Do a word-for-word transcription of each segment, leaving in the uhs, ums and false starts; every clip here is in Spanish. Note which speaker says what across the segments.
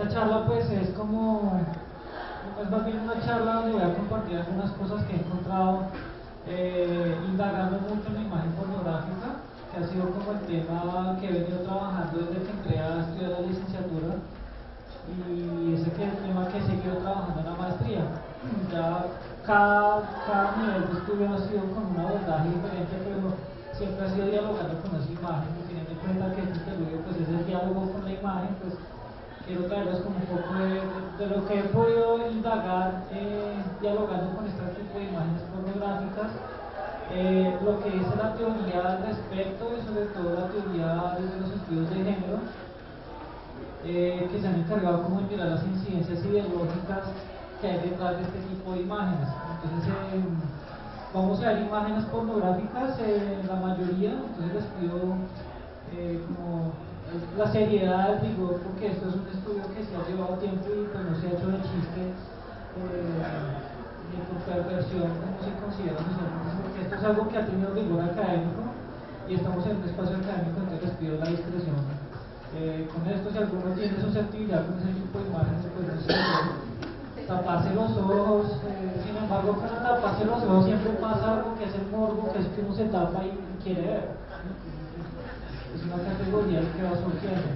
Speaker 1: esta charla pues es como, es más bien una charla donde voy a compartir algunas cosas que he encontrado eh, indagando mucho en la imagen pornográfica, que ha sido como el tema que he venido trabajando desde que entré a estudiar la licenciatura, y ese que es el tema que he seguido trabajando en la maestría. Ya cada, cada nivel de estudio ha sido con un abordaje diferente, pero siempre ha sido dialogando con esa imagen, y teniendo en cuenta que este interludio pues es el diálogo con la imagen, pues quiero traerles como un poco de, de, de lo que he podido indagar eh, dialogando con este tipo de imágenes pornográficas, eh, lo que dice la teoría al respecto, y sobre todo la teoría desde los estudios de género, eh, que se han encargado como de mirar las incidencias ideológicas que hay detrás de este tipo de imágenes. Entonces eh, vamos a ver imágenes pornográficas, eh, la mayoría, entonces les pido eh, como la seriedad, el rigor, porque esto es un estudio que se ha llevado tiempo y pues no se ha hecho de chiste eh, ni por perversión como se considera socialmente, porque esto es algo que ha tenido rigor académico y estamos en un espacio académico, entonces les pido la discreción. Eh, con esto, si alguno tiene susceptibilidad con ese tipo de imágenes, pues no sé, taparse los ojos, eh, sin embargo, con taparse los ojos siempre pasa algo que es el morbo, que es que uno se tapa y quiere ver. Es una categoría que va surgiendo.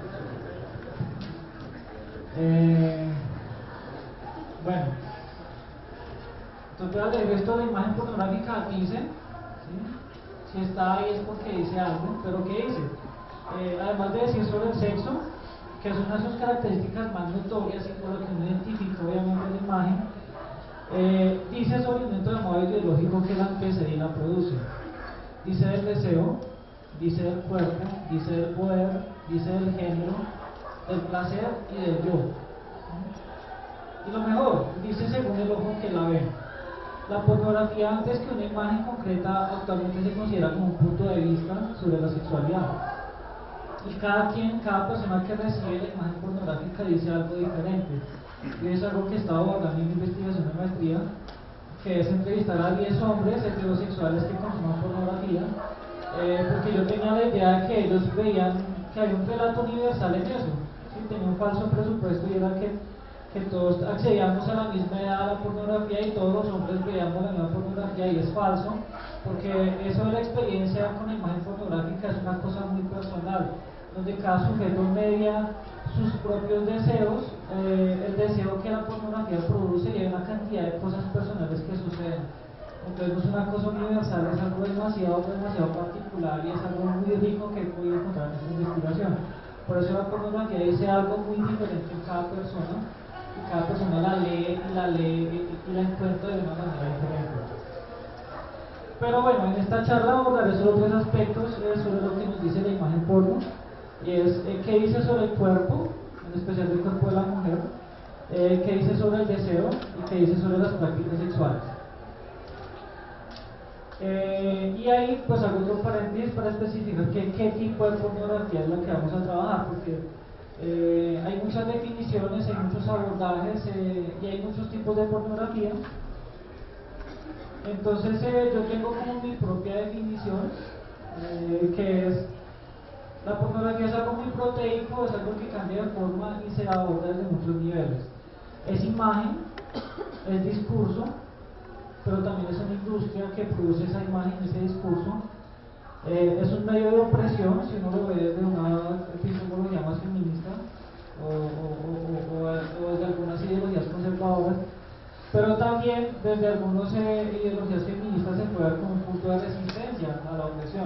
Speaker 1: Eh, bueno, entonces voy a leer esto de imagen pornográfica, dice, ¿sí? Si está ahí es porque dice algo, pero ¿qué dice? Eh, además de decir sobre el sexo, que es una de sus características más notorias y por lo que uno identifica obviamente la imagen, eh, dice sobre el invento de modo ideológico que la antecede y la produce. Dice del deseo, dice del cuerpo, dice del poder, dice del género, del placer y del yo. Y lo mejor, dice según el ojo que la ve. La pornografía, antes que una imagen concreta, actualmente se considera como un punto de vista sobre la sexualidad. Y cada quien, cada persona que recibe la imagen pornográfica dice algo diferente. Y es algo que estaba abordando en mi investigación de maestría, que es entrevistar a diez hombres heterosexuales que consuman pornografía, eh, porque yo tenía la idea de que ellos veían que hay un relato universal en eso, ¿sí? Tenía un falso presupuesto y era que, que todos accedíamos a la misma edad a la pornografía y todos los hombres veíamos la misma pornografía, y es falso, porque eso de la experiencia con la imagen pornográfica es una cosa muy personal, donde cada sujeto media sus propios deseos, eh, el deseo que la pornografía produce, y hay una cantidad de cosas personales que suceden. Entonces no es una cosa universal, es algo demasiado, demasiado particular, y es algo muy rico que he podido encontrar en esta investigación. Por eso la pornografía dice algo muy diferente en cada persona, y cada persona la lee y la lee y, y la encuentra de una manera diferente. Pero bueno, en esta charla abordaré solo tres aspectos eh, sobre lo que nos dice la imagen porno, y es eh, qué dice sobre el cuerpo, en especial el cuerpo de la mujer, eh, qué dice sobre el deseo y qué dice sobre las prácticas sexuales. Eh, y ahí pues hago otro paréntesis para especificar qué, qué tipo de pornografía es la que vamos a trabajar, porque eh, hay muchas definiciones, hay muchos abordajes eh, y hay muchos tipos de pornografía. Entonces eh, yo tengo como mi propia definición, eh, que es: la pornografía es algo muy proteico, es algo que cambia de forma y se aborda desde muchos niveles. Es imagen, es discurso, pero también es una industria que produce esa imagen, ese discurso. Eh, es un medio de opresión, si uno lo ve desde una epistemología más feminista o, o, o, o, o desde algunas ideologías conservadoras, pero también desde algunas eh, ideologías feministas se puede ver como un punto de resistencia a la opresión.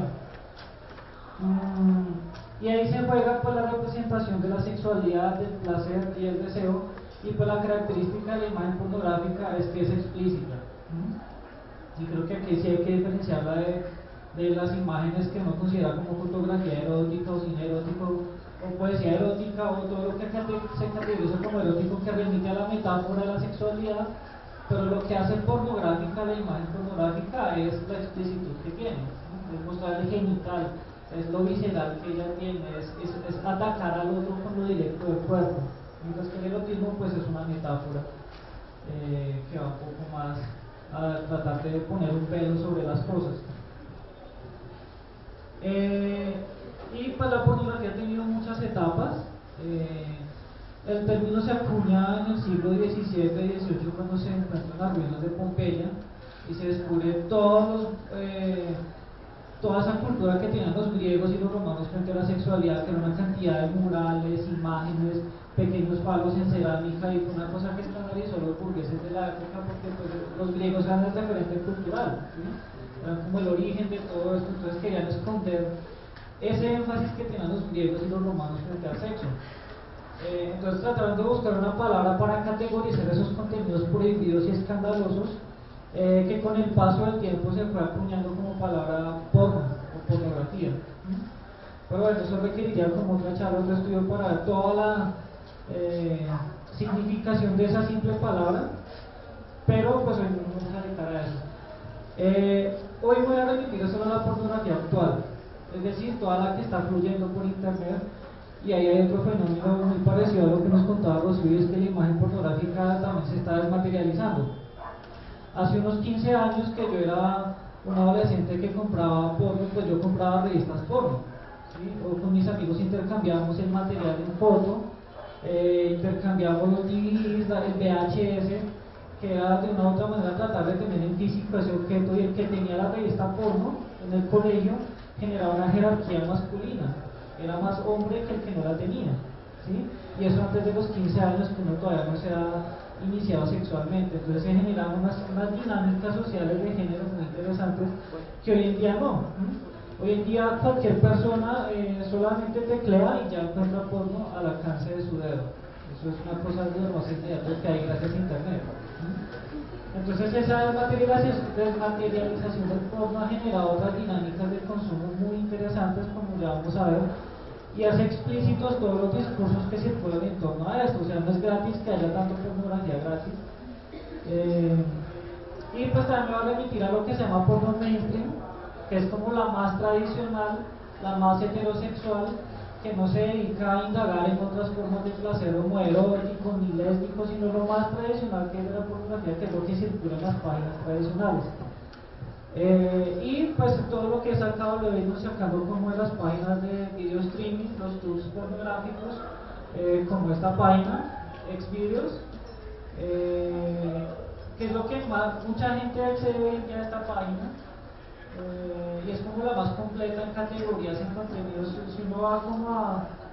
Speaker 1: Mm, y ahí se juega pues la representación de la sexualidad, del placer y el deseo, y pues la característica de la imagen pornográfica es que es explícita. ¿Mm? Y creo que aquí sí hay que diferenciarla de, de las imágenes que uno considera como fotografía erótica o cine erótico o poesía erótica o todo lo que se categoriza como erótico, que remite a la metáfora de la sexualidad. Pero lo que hace pornográfica la imagen pornográfica es la explicitud que tiene, ¿no? Es mostrar el genital, es lo visceral que ella tiene, es, es, es atacar al otro con lo directo del cuerpo, mientras que el erotismo pues es una metáfora eh, que va un poco más a tratar de poner un velo sobre las cosas. Eh, y pues la pornografía ha tenido muchas etapas. Eh, El término se acuña en el siglo diecisiete y dieciocho cuando se encuentran las ruinas de Pompeya y se descubre todos los, eh, toda esa cultura que tenían los griegos y los romanos frente a la sexualidad, que era una cantidad de murales, imágenes, pequeños palos en cerámica, y fue una cosa que escandalizó a los burgueses de la época, porque pues, los griegos eran el referente cultural, ¿sí? Eran como el origen de todo esto, entonces querían esconder ese énfasis que tenían los griegos y los romanos frente al sexo. Eh, entonces trataron de buscar una palabra para categorizar esos contenidos prohibidos y escandalosos, eh, que con el paso del tiempo se fue acuñando como palabra porno o pornografía. Pero bueno, eso requeriría como otra charla, otro estudio para ver toda la eh, significación de esa simple palabra, pero pues hoy no vamos a dedicar a eso. Eh, hoy voy a remitir solo a la pornografía actual, es decir, toda la que está fluyendo por internet. Y ahí hay otro fenómeno muy parecido a lo que nos contaba Rocío, es que la imagen pornográfica también se está desmaterializando. Hace unos quince años que yo era un adolescente que compraba porno, pues yo compraba revistas porno, ¿sí? O con mis amigos intercambiábamos el material en foto, eh, intercambiábamos los D V Ds, el V H S, que era de una u otra manera tratar de tener en físico ese objeto, y el que tenía la revista porno en el colegio generaba una jerarquía masculina, era más hombre que el que no la tenía, ¿sí? Y eso antes de los quince años, que uno todavía no se ha iniciado sexualmente. Entonces se generaron unas, unas dinámicas sociales de género muy interesantes que hoy en día no. ¿Mm? Hoy en día cualquier persona eh, solamente teclea y ya encuentra porno al alcance de su dedo. Eso es una cosa de lo más inmediato que hay gracias a internet. ¿Mm? Entonces esa desmaterialización del porno ha generado otras dinámicas de consumo muy interesantes, como ya vamos a ver, y hace explícitos todos los discursos que circulan en torno a esto. O sea, no es gratis que haya tanto pornografía gratis. Eh, y pues también me va a remitir a lo que se llama porno mainstream, que es como la más tradicional, la más heterosexual, que no se dedica a indagar en otras formas de placer homoerótico ni lésbico, sino lo más tradicional que es la pornografía, que es lo que circula en las páginas tradicionales. Eh, y pues todo lo que he sacado lo he ido sacando como de las páginas de video streaming, los tools pornográficos, eh, como esta página, Xvideos, eh, que es lo que más, mucha gente accede ya a esta página, eh, y es como la más completa en categorías, en contenidos. Si uno va como a,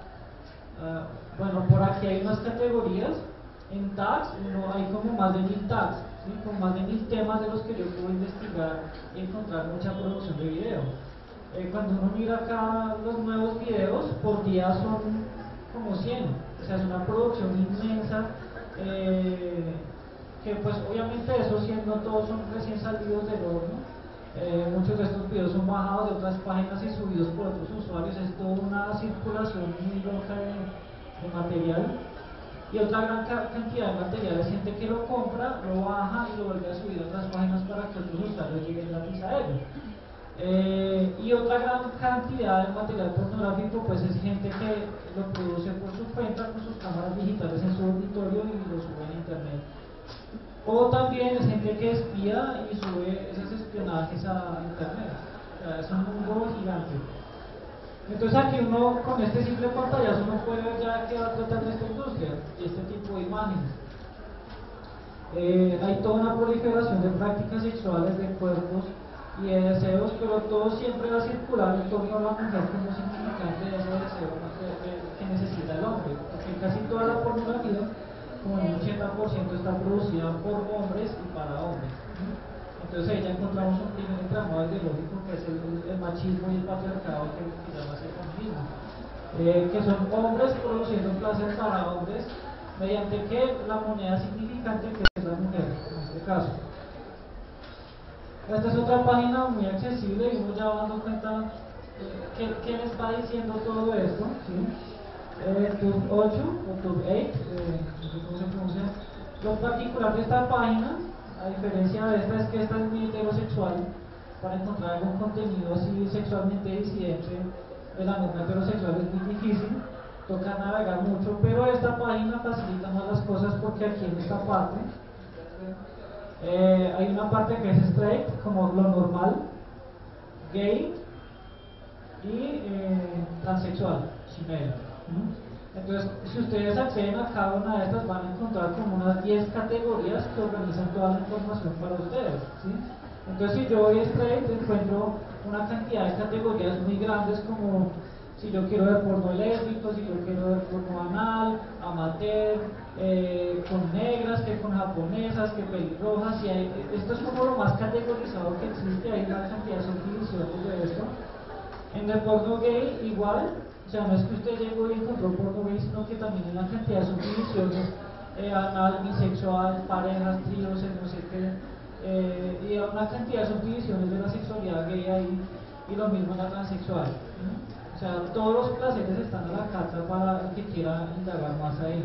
Speaker 1: a bueno, por aquí hay unas categorías, en tags, uno, hay como más de mil tags, ¿sí? Con más de mil temas de los que yo puedo investigar y encontrar mucha producción de video. Eh, cuando uno mira acá los nuevos videos, por día son como cien, o sea, es una producción inmensa, eh, que pues obviamente esos cien no todos son recién salidos del horno. Eh, muchos de estos videos son bajados de otras páginas y subidos por otros usuarios. Es toda una circulación muy loca de, de material. Y otra gran ca cantidad de material es gente que lo compra, lo baja y lo vuelve a subir a otras páginas para que otros usuarios lleguen gratis a ello. Eh, y otra gran cantidad de material pornográfico pues es gente que lo produce por su cuenta con sus cámaras digitales en su auditorio y lo sube en internet. O también es gente que espía y sube esos espionajes a internet. O sea, es un mundo gigante. Entonces aquí uno, con este simple pantallazo, uno puede ver ya qué va a tratar de esta industria y este tipo de imágenes. Eh, hay toda una proliferación de prácticas sexuales, de cuerpos y de deseos, pero todo siempre va a circular en torno a la mujer como significante de ese deseo que, que, que necesita el hombre, porque casi toda la pornografía, como un ochenta por ciento, está producida por hombres y para hombres. Entonces ahí ya encontramos un primer entramado ideológico, que es el, el machismo y el patriarcado, que, que llama ese feminismo, eh, que son hombres produciendo placer para hombres, mediante que la moneda significante, que es la mujer, en este caso. Esta es otra página muy accesible y uno ya va dando cuenta eh, qué, qué les va diciendo todo esto, ¿sí? Eh, Tub ocho o Tub ocho, eh, no sé cómo se pronuncia. Lo particular de esta página, a diferencia de esta, es que esta es muy heterosexual. Para encontrar algún contenido así sexualmente disidente de la norma heterosexual es muy difícil, toca navegar mucho, pero esta página facilita más las cosas, porque aquí en esta parte eh, hay una parte que es straight, como lo normal, gay y eh, transexual, female. Entonces, si ustedes acceden a cada una de estas, van a encontrar como unas diez categorías que organizan toda la información para ustedes, ¿sí? Entonces, si yo voy a straight, encuentro una cantidad de categorías muy grandes, como si yo quiero ver porno lésbico, si yo quiero ver porno anal, amateur, eh, con negras, que con japonesas, que pelirrojas, y hay, esto es como lo más categorizado que existe, hay una cantidad de subdivisiones de esto. En el porno gay igual, o sea, no es que usted llegó y encontró porno gay, sino que también hay una cantidad de subdivisiones, eh, anal, bisexual, parejas, tríos, no sé qué, eh, y hay una cantidad de subdivisiones de la sexualidad gay ahí, y lo mismo en la transexual, ¿no? O sea, todos los placeres están a la carta para el que quiera indagar más ahí.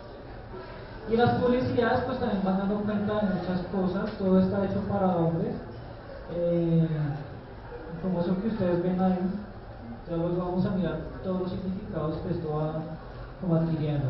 Speaker 1: Y las publicidades pues también van dando cuenta de muchas cosas, todo está hecho para hombres, eh, como eso que ustedes ven ahí, ya los vamos a mirar todos los significados que esto va como adquiriendo.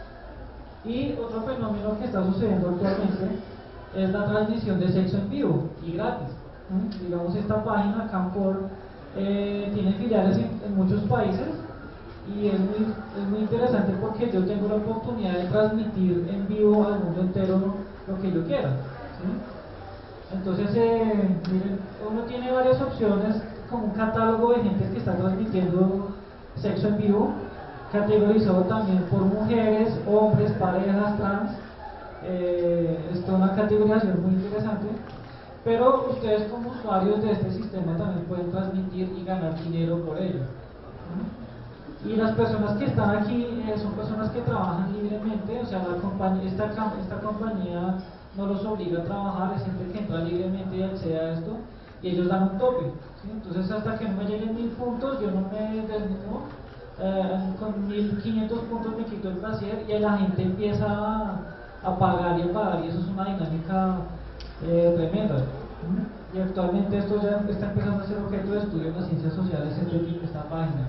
Speaker 1: Y otro fenómeno que está sucediendo actualmente es la transmisión de sexo en vivo y gratis. ¿eh? Digamos, esta página, Camfor, eh, tiene filiales en, en muchos países, y es muy, es muy interesante porque yo tengo la oportunidad de transmitir en vivo al mundo entero lo que yo quiera, ¿sí? Entonces, eh, miren, uno tiene varias opciones, como un catálogo de gente que está transmitiendo sexo en vivo, categorizado también por mujeres, hombres, parejas, trans. Eh, es toda una categorización muy interesante, pero ustedes como usuarios de este sistema también pueden transmitir y ganar dinero por ello. ¿no? Y las personas que están aquí eh, son personas que trabajan libremente, o sea, la compañía, esta, esta compañía no los obliga a trabajar, es gente que entra libremente y accede a esto, y ellos dan un tope. ¿sí? Entonces, hasta que no me lleguen mil puntos, yo no me desnudo. Eh, con mil quinientos puntos me quito el placer, y la gente empieza a, a pagar y a pagar, y eso es una dinámica eh, tremenda. ¿Mm? Y actualmente esto ya está empezando a ser objeto de estudio en las ciencias sociales, este, esta página.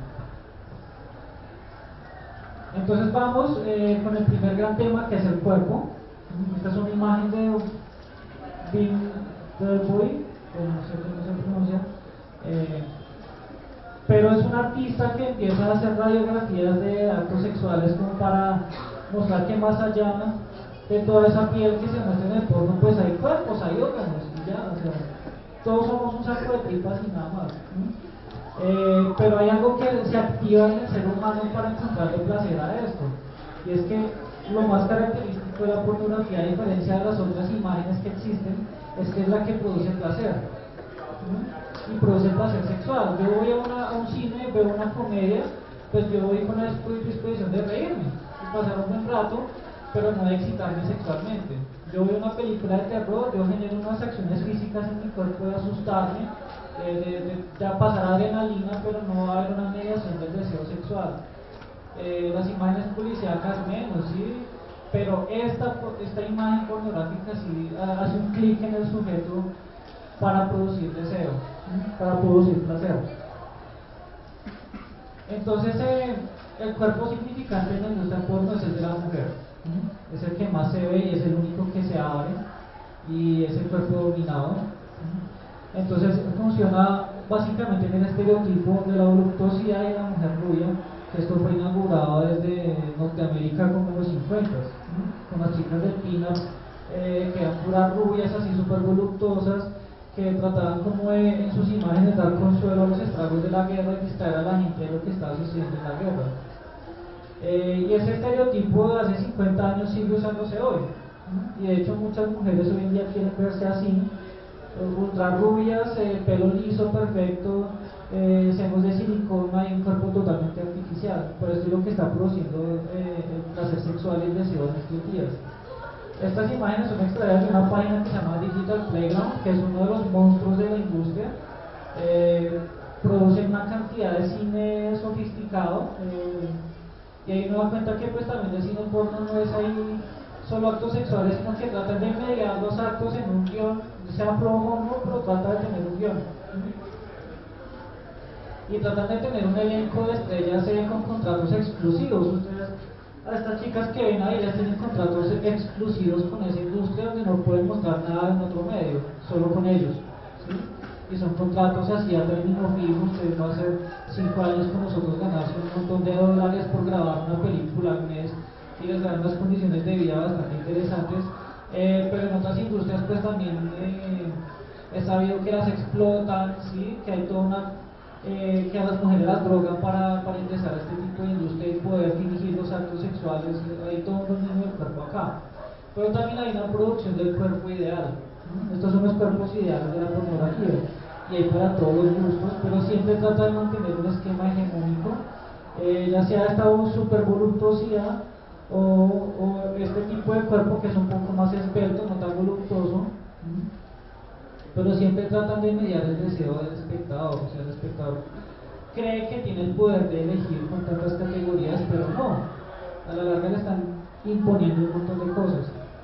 Speaker 1: Entonces vamos eh, con el primer gran tema, que es el cuerpo. Esta es una imagen de Bing Delboy, no sé cómo se pronuncia, eh, pero es un artista que empieza a hacer radiografías de actos sexuales como para mostrar que más allá de toda esa piel que se muestra en el porno, pues hay cuerpos, hay órganos, y ya, o sea, todos somos un saco de tripas y nada más. ¿sí? Eh, pero hay algo que se activa en el ser humano para encontrarle placer a esto, y es que lo más característico de la pornografía, a diferencia de las otras imágenes que existen, es que es la que produce placer. ¿sí? Y produce placer sexual. Yo voy a, una, a un cine, veo una comedia, pues yo voy con la disposición de reírme y pasar un buen rato, pero no de excitarme sexualmente. Yo veo una película de terror, yo genero unas acciones físicas en mi cuerpo de asustarme, de, de, de, de pasar adrenalina, pero no va a haber una mediación del deseo sexual. Eh, las imágenes policíacas menos, ¿sí? Pero esta, esta imagen pornográfica sí hace un clic en el sujeto para producir deseo, ¿sí? Para producir placer. Entonces, eh, el cuerpo significante en la industria porno es el de la mujer, ¿sí? Es el que más se ve y es el único que se abre, y es el cuerpo dominado. ¿sí? Entonces, funciona básicamente en el estereotipo de la voluptuosidad y la mujer rubia, que esto fue inaugurado desde Norteamérica como en los cincuenta, ¿sí? Con las chicas del pin-up, eh, que eran puras rubias, así súper voluptuosas, que trataban como de, en sus imágenes, dar consuelo a los estragos de la guerra y distraer a la gente de lo que estaba sucediendo en la guerra. Eh, y ese estereotipo de hace cincuenta años sigue usándose hoy, ¿sí? Y de hecho muchas mujeres hoy en día quieren verse así, ultra rubias, eh, pelo liso, perfecto, eh, senos de silicona y un cuerpo totalmente artificial. Por esto es lo que está produciendo eh, el placer sexual y el deseo en estos días. Estas imágenes son extraídas de una página que se llama Digital Playground, que es uno de los monstruos de la industria. Eh, producen una cantidad de cine sofisticado, eh, y ahí uno da cuenta que pues también el cine porno no es ahí solo actos sexuales, sino que tratan de mediar los actos en un guión, sea pro o no, pero trata de tener un guión. Y tratan de tener un elenco de estrellas eh, con contratos exclusivos. Ustedes, a estas chicas que ven ahí, ya tienen contratos exclusivos con esa industria donde no pueden mostrar nada en otro medio, solo con ellos. ¿sí? y son contratos así a término fijo. Usted va a hacer cinco años con nosotros, ganarse un montón de dólares por grabar una película al mes y les dan unas condiciones de vida bastante interesantes, eh, pero en otras industrias pues también eh, he sabido que las explotan, ¿sí? Que hay toda una Eh, que a las mujeres las drogan para, para ingresar a este tipo de industria y poder fingir los actos sexuales. Hay todo un dominio del cuerpo acá, pero también hay una producción del cuerpo ideal. ¿no? Estos son los cuerpos ideales de la pornografía y hay para todos los gustos, pero siempre trata de mantener un esquema hegemónico, eh, ya sea esta super voluptuosidad o, o este tipo de cuerpo que es un poco más esbelto, no tan voluptuoso. ¿no? Pero siempre tratan de mediar el deseo del espectador. O sea, el espectador cree que tiene el poder de elegir con tantas categorías, pero no, a la larga le están imponiendo un montón de cosas.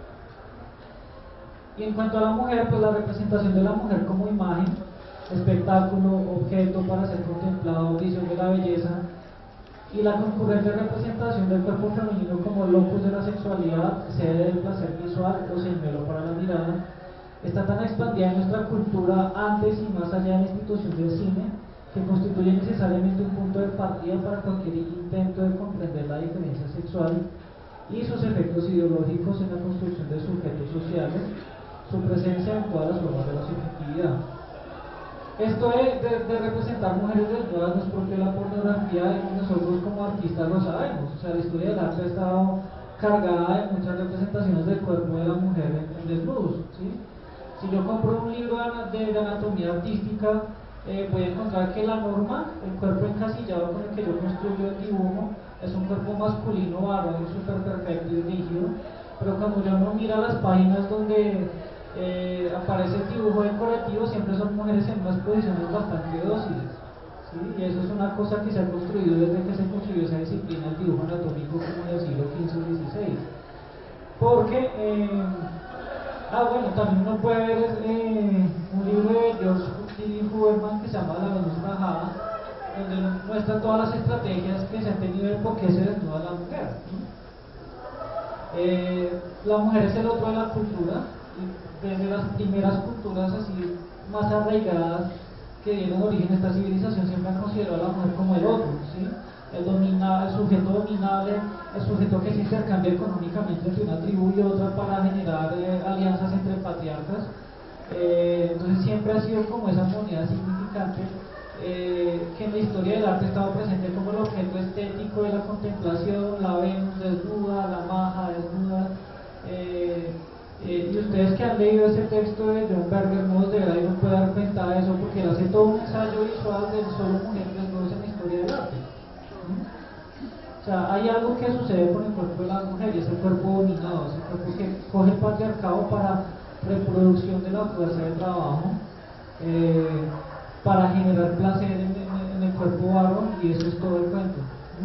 Speaker 1: Y en cuanto a la mujer, pues la representación de la mujer como imagen, espectáculo, objeto para ser contemplado, visión de la belleza, y la concurrente representación del cuerpo femenino como locus de la sexualidad, sede del placer visual o señuelo para la mirada, está tan expandida en nuestra cultura antes y más allá de la institución del cine, que constituye necesariamente un punto de partida para cualquier intento de comprender la diferencia sexual y sus efectos ideológicos en la construcción de sujetos sociales, su presencia en todas las formas de la subjetividad. Esto de, de, de representar mujeres desnudas no es propio de la pornografía, y nosotros como artistas lo sabemos. O sea, la historia del arte ha estado cargada de muchas representaciones del cuerpo de la mujer en, en desnudos, ¿sí? Si yo compro un libro de, de anatomía artística, eh, voy a encontrar que la norma, el cuerpo encasillado con el que yo construyo el dibujo, es un cuerpo masculino, varón, súper perfecto y rígido, pero cuando uno mira las páginas donde eh, aparece el dibujo decorativo, siempre son mujeres en unas posiciones bastante dóciles, ¿sí? Y eso es una cosa que se ha construido desde que se construyó esa disciplina, el dibujo anatómico, como en el siglo quince o dieciséis. Porque... Eh, Ah, bueno, también uno puede ver eh, un libro de George D. Huberman que se llama La Venus Rajada, donde muestra todas las estrategias que se han tenido de por qué se desnuda la mujer. Eh, la mujer es el otro de la cultura, y desde las primeras culturas así más arraigadas que dieron origen a esta civilización siempre han considerado a la mujer como el otro, ¿sí? El, domina, el sujeto dominable, el sujeto que se intercambia económicamente entre una tribu y otra para generar eh, alianzas entre patriarcas. Eh, entonces siempre ha sido como esa moneda significante eh, que en la historia del arte ha estado presente como el objeto estético de la contemplación, la Venus desnuda, la maja desnuda. Eh, eh, y ustedes que han leído ese texto de John Berger, Modos de Grey, no pueden dar cuenta de eso porque él hace todo un ensayo visual del solo mujeres desnudas en la historia del arte. O sea, hay algo que sucede con el cuerpo de las mujeres, el cuerpo dominado, ese cuerpo que coge el patriarcado para reproducción de la fuerza de trabajo, eh, para generar placer en, en, en el cuerpo varón, y eso es todo el cuento.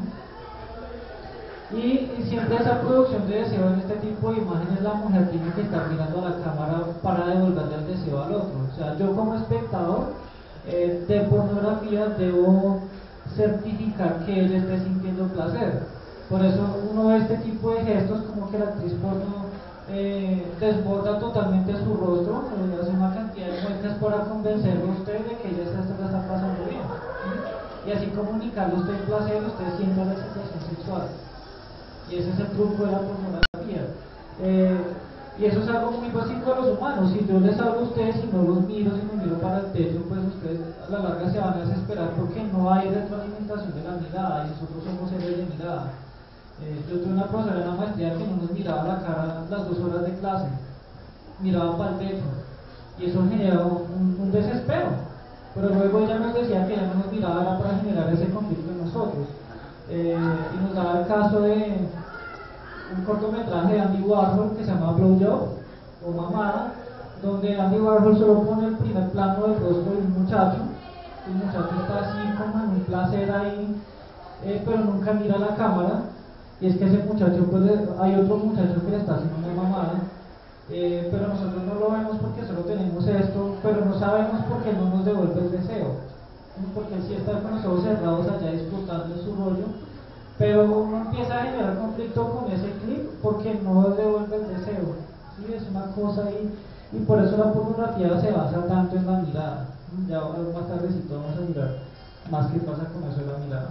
Speaker 1: Y, y siempre esa producción de deseo en este tipo de imágenes, la mujer tiene que estar mirando a la cámara para devolverle el deseo al otro. O sea, yo como espectador eh, de pornografía debo certificar que ella esté sintiendo placer. Por eso uno ve este tipo de gestos, como que la actriz porno eh, desborda totalmente su rostro, eh, hace una cantidad de muecas para convencerlo a usted de que ella se está, está pasando bien, ¿sí? Y así comunicarle a usted el placer, usted siente la excitación sexual. Y ese es el truco de la pornografía. Eh, y eso es algo muy básico de los humanos. Si yo les hablo a ustedes y no los miro, si me miro para el techo, pues ustedes a la larga se van a desesperar porque no hay retroalimentación de la mirada y nosotros somos seres de mirada. Eh, yo tuve una profesora en la maestría que no nos miraba la cara las dos horas de clase, miraba para el techo y eso generaba un, un desespero. Pero luego ella nos decía que ella no nos miraba era para generar ese conflicto en nosotros. Eh, y nos daba el caso de un cortometraje de Andy Warhol que se llama Blow Job o Mamada, donde Andy Warhol solo pone el primer plano del rostro de un muchacho. El muchacho está así como en un placer ahí, eh, pero nunca mira a la cámara, y es que ese muchacho, pues, hay otro muchacho que le está haciendo una mamada, eh, pero nosotros no lo vemos porque solo tenemos esto, pero no sabemos por qué no nos devuelve el deseo, porque él sí está con los ojos cerrados allá disfrutando de su rollo, pero uno empieza a generar conflicto con ese clip porque no devuelve el deseo, ¿sí? Es una cosa ahí, y por eso la pornografía se basa tanto en la mirada. Ya más tardecito vamos a mirar más qué pasa con eso de la mirada.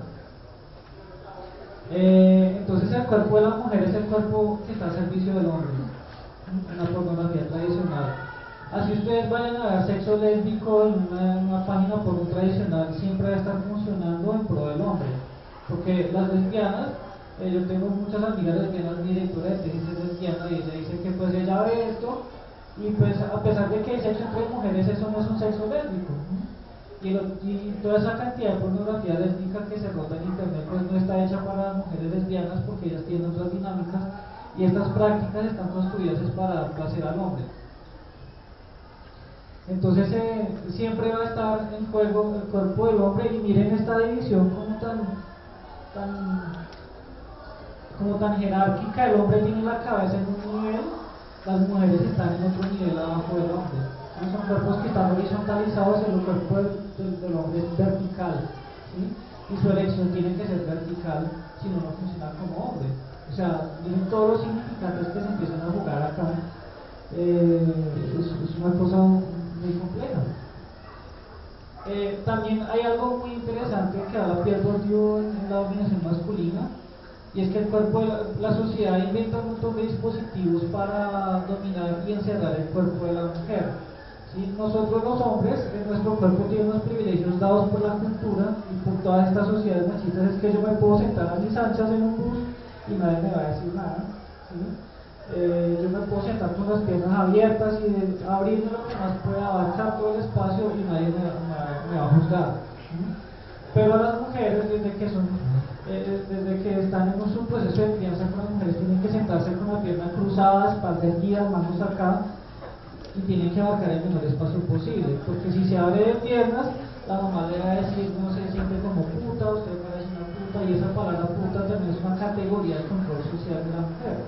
Speaker 1: Eh, entonces el cuerpo de la mujer es el cuerpo que está al servicio del hombre, en la pornografía tradicional. Así ustedes vayan a ver sexo lésbico en una, en una página porno tradicional, siempre va a estar funcionando en pro del hombre, porque las lesbianas, eh, yo tengo muchas amigas lesbianas, mi directora de tesis es lesbiana, y ella dice que pues ella ve esto, y pues a pesar de que hay sexo entre mujeres, eso no es un sexo lésbico, ¿no? Y, lo, y toda esa cantidad de pornografía lésbica que se rota en internet pues no está hecha para mujeres lesbianas, porque ellas tienen otras dinámicas, y estas prácticas están construidas es para dar placer al hombre. Entonces eh, siempre va a estar en juego el cuerpo del hombre, y miren esta división como tan, tan, como tan jerárquica. El hombre tiene la cabeza en un nivel, las mujeres están en otro nivel abajo del hombre. ¿Sí? Son cuerpos que están horizontalizados, y el cuerpo del, del, del hombre es vertical, ¿sí? Y su erección tiene que ser vertical, si no, no funciona como hombre. O sea, miren todos los significantes que se empiezan a jugar acá. Eh, es, es una cosa muy compleja. Eh, también hay algo muy interesante que habla Pierre Bourdieu en la dominación masculina, y es que el cuerpo de la, la sociedad inventa un montón de dispositivos para dominar y encerrar el cuerpo de la mujer. ¿Sí? Nosotros los hombres, en nuestro cuerpo tiene unos privilegios dados por la cultura y por todas estas sociedades machistas, es que yo me puedo sentar a mis anchas en un bus y nadie me va a decir nada. ¿Sí? Eh, yo me puedo sentar con las piernas abiertas y de, abrirme lo que más pueda, abarcar todo el espacio, y nadie me, me, me va a juzgar. ¿Sí? Pero a las mujeres, desde que son, eh, desde que están en su proceso de crianza, con las mujeres tienen que sentarse con la pierna cruzada, espalda erguida, manos acá, y tienen que abarcar el menor espacio posible, porque si se abre de piernas, la mamá le va a decir, no se siente como puta, usted parece una puta, y esa palabra puta también es una categoría de control social de la mujer.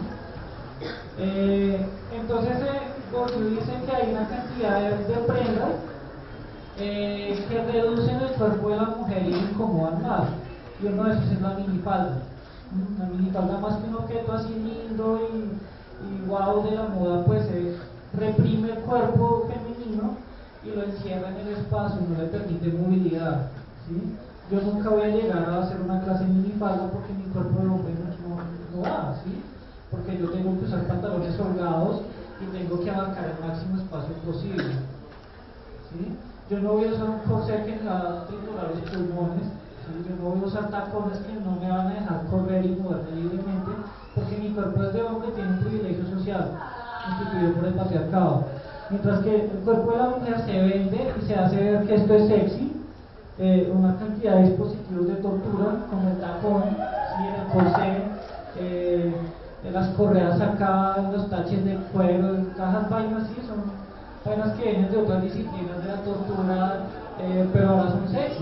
Speaker 1: Eh, entonces, eh, Bourdieu dice que hay una cantidad de, de prendas eh, que reducen el cuerpo de la mujer y le incomodan más, y uno de esos es la minifalda. La minifalda, más que un objeto así lindo y, y guau de la moda, pues eh, reprime el cuerpo femenino y lo encierra en el espacio, no le permite movilidad, ¿sí? Yo nunca voy a llegar a hacer una clase en minifalda porque mi cuerpo de hombre no, no, no da, ¿sí? Porque yo tengo que usar pantalones holgados y tengo que abarcar el máximo espacio posible, ¿sí? Yo no voy a usar un corset que me va a triturar los pulmones, ¿sí? Yo no voy a usar tacones que no me van a dejar correr y moverme libremente, porque mi cuerpo es de hombre, tiene un privilegio social instituido por el patriarcado. Mientras que el cuerpo de la mujer se vende y se hace ver que esto es sexy, eh, una cantidad de dispositivos de tortura, como el tacón, ¿sí? El corsé, eh, las correas acá, los taches de cuero, cajas, vainas, sí, son vainas que vienen de otras disciplinas de la tortura, eh, pero ahora son sexy.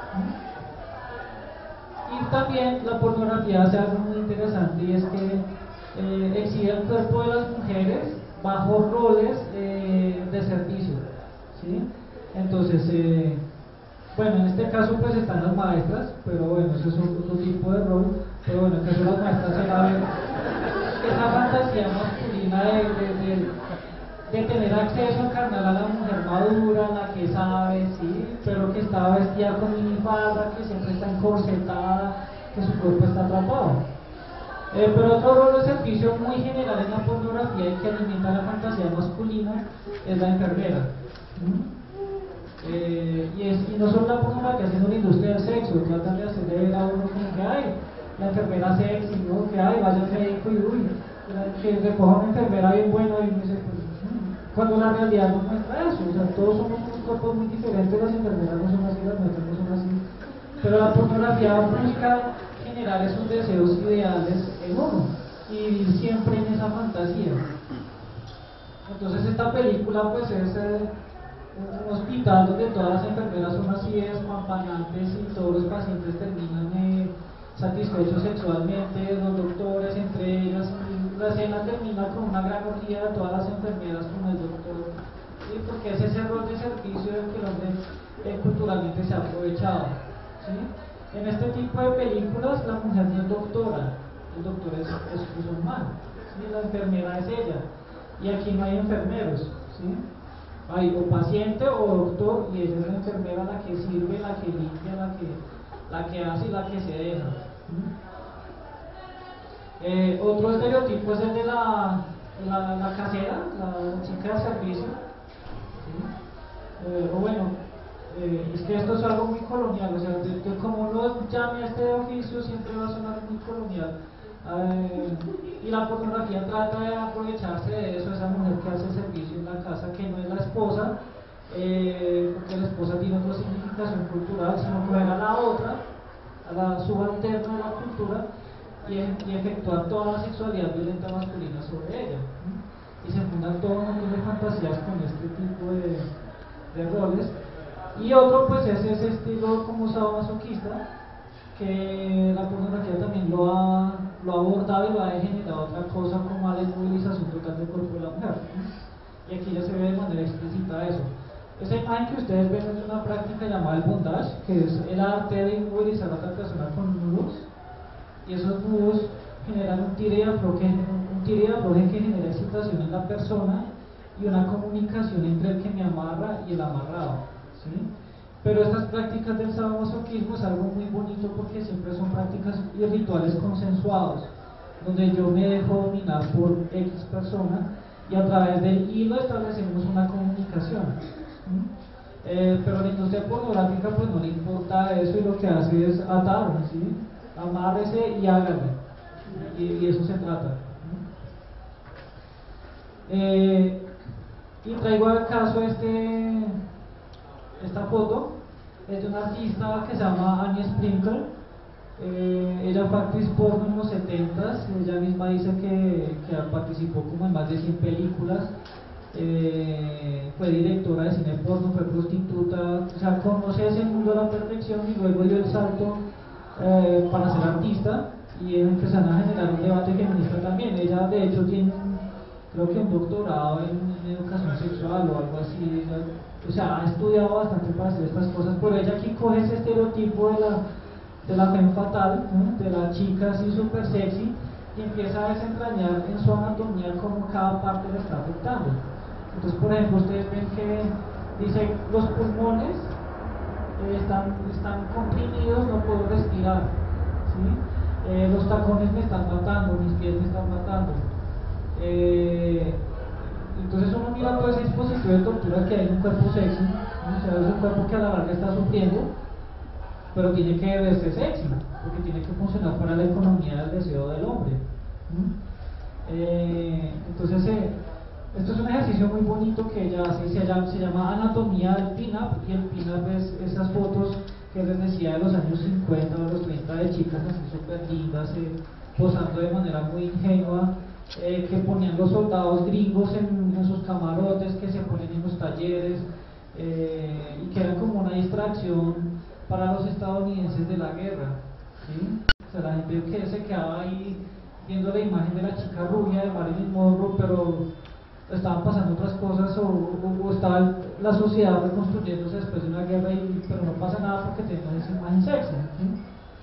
Speaker 1: Y también la pornografía hace algo muy interesante, y es que eh, exhibe el cuerpo de las mujeres bajo roles eh, de servicio, ¿sí? Entonces, eh, bueno, en este caso pues están las maestras, pero bueno, eso es otro tipo de rol, pero bueno, en el caso de las maestras se va a ver esa fantasía masculina de, de, de, de tener acceso carnal a la mujer madura, la que sabe, ¿sí? Pero que está vestida con minifalda, que siempre está encorsetada, que su cuerpo está atrapado. Eh, pero otro rol de servicio muy general en la pornografía y que alimenta la fantasía masculina es la enfermera. ¿Mm? Eh, y, es, y no solo la pornografía, sino la industria del sexo, tratan de hacer de ver a uno como que hay la enfermera sexy, ¿no? Que hay, vaya al médico y uy, que recoja una enfermera bien buena, y uno dice, pues, cuando la realidad no muestra eso. O sea, todos somos unos cuerpos muy diferentes, las enfermeras no son así, las maestras no son así, pero la pornografía busca generar esos deseos ideales en uno y vivir siempre en esa fantasía. Entonces esta película pues es eh, un hospital donde todas las enfermeras son así despampanantes y todos los pacientes terminan eh, satisfechos sexualmente, los doctores entre ellas, y la escena termina con una gran orgía de todas las enfermeras con el doctor, ¿sí? Porque es ese rol de servicio del que el hombre eh, culturalmente se ha aprovechado, ¿sí? En este tipo de películas la mujer no es doctora, el doctor es, es, es un man, ¿sí? La enfermera es ella, y aquí no hay enfermeros, ¿sí? hay o paciente o doctor, y ella es la enfermera la que sirve, la que limpia, la que, la que hace y la que se deja. Eh, otro estereotipo es el de la, la, la casera, la chica de servicio. ¿Sí? Eh, o bueno, eh, es que esto es algo muy colonial, o sea, de, de como uno llame a este oficio siempre va a sonar muy colonial. Eh, y la pornografía trata de aprovecharse de eso, esa mujer que hace el servicio en la casa, que no es la esposa, eh, porque la esposa tiene otra significación cultural, sino coger a la otra, a la subalterna de la cultura, y, y efectuar toda la sexualidad violenta masculina sobre ella. ¿Mm? Y se fundan todo un montón de fantasías con este tipo de, de roles. Y otro pues es ese estilo como sadomasoquista, que la pornografía también lo ha, lo ha abordado y lo ha degenerado a otra cosa como a la inmovilización total del cuerpo de la mujer. ¿Sí? Y aquí ya se ve de manera explícita eso. Esa imagen que ustedes ven es una práctica llamada el bondage, que es el arte de inmovilizar a otra persona con nudos, y esos nudos generan un tire y afloje, un tire y afloje que genera excitación en la persona y una comunicación entre el que me amarra y el amarrado. ¿Sí? Pero estas prácticas del sadomasoquismo es algo muy bonito porque siempre son prácticas y rituales consensuados, donde yo me dejo dominar por X persona y a través del hilo establecemos una comunicación. ¿Mm? Eh, pero la industria pornográfica pues no le importa eso y lo que hace es atar, ¿sí? Amárrese y hágalo, y, y eso se trata. ¿Mm? Eh, y traigo al caso este esta foto, es de una artista que se llama Annie Sprinkle. Eh, ella fue actriz porno en los setentas, ella misma dice que, que participó como en más de cien películas, eh, fue directora de cine porno, fue prostituta, o sea, conoce ese mundo a la perfección y luego dio el salto eh, para ser artista y empezaron a generar un debate feminista también. Ella de hecho tiene un, creo que un doctorado en, en educación sexual o algo así, o sea, ha estudiado bastante para hacer estas cosas, pero ella aquí coge ese estereotipo de la, de la femme fatal, ¿no? De la chica así súper sexy, y empieza a desentrañar en su anatomía cómo cada parte le está afectando. Entonces, por ejemplo, ustedes ven que dice, los pulmones eh, están, están comprimidos, no puedo respirar, ¿sí? Eh, los tacones me están matando, mis pies me están matando. Eh, entonces uno mira todo ese dispositivo de tortura que hay en un cuerpo sexy, ¿no? O sea, es un cuerpo que a la larga está sufriendo, pero tiene que verse sexy, porque tiene que funcionar para la economía del deseo del hombre. ¿Mm? Eh, entonces, eh, esto es un ejercicio muy bonito que ella hace, se llama, se llama anatomía del pin-up, y el pin-up es esas fotos que les decía de los años cincuenta o los treinta de chicas así súper lindas, eh, posando de manera muy ingenua, eh, que ponían los soldados gringos en, en sus camarotes, que se ponen en los talleres, eh, y que eran como una distracción para los estadounidenses de la guerra, ¿sí? O sea, la gente que se quedaba ahí viendo la imagen de la chica rubia de Marilyn Monroe, pero estaban pasando otras cosas, o, o, o estaba la sociedad reconstruyéndose después de una guerra, y, pero no pasa nada porque tenemos esa imagen sexy, ¿sí?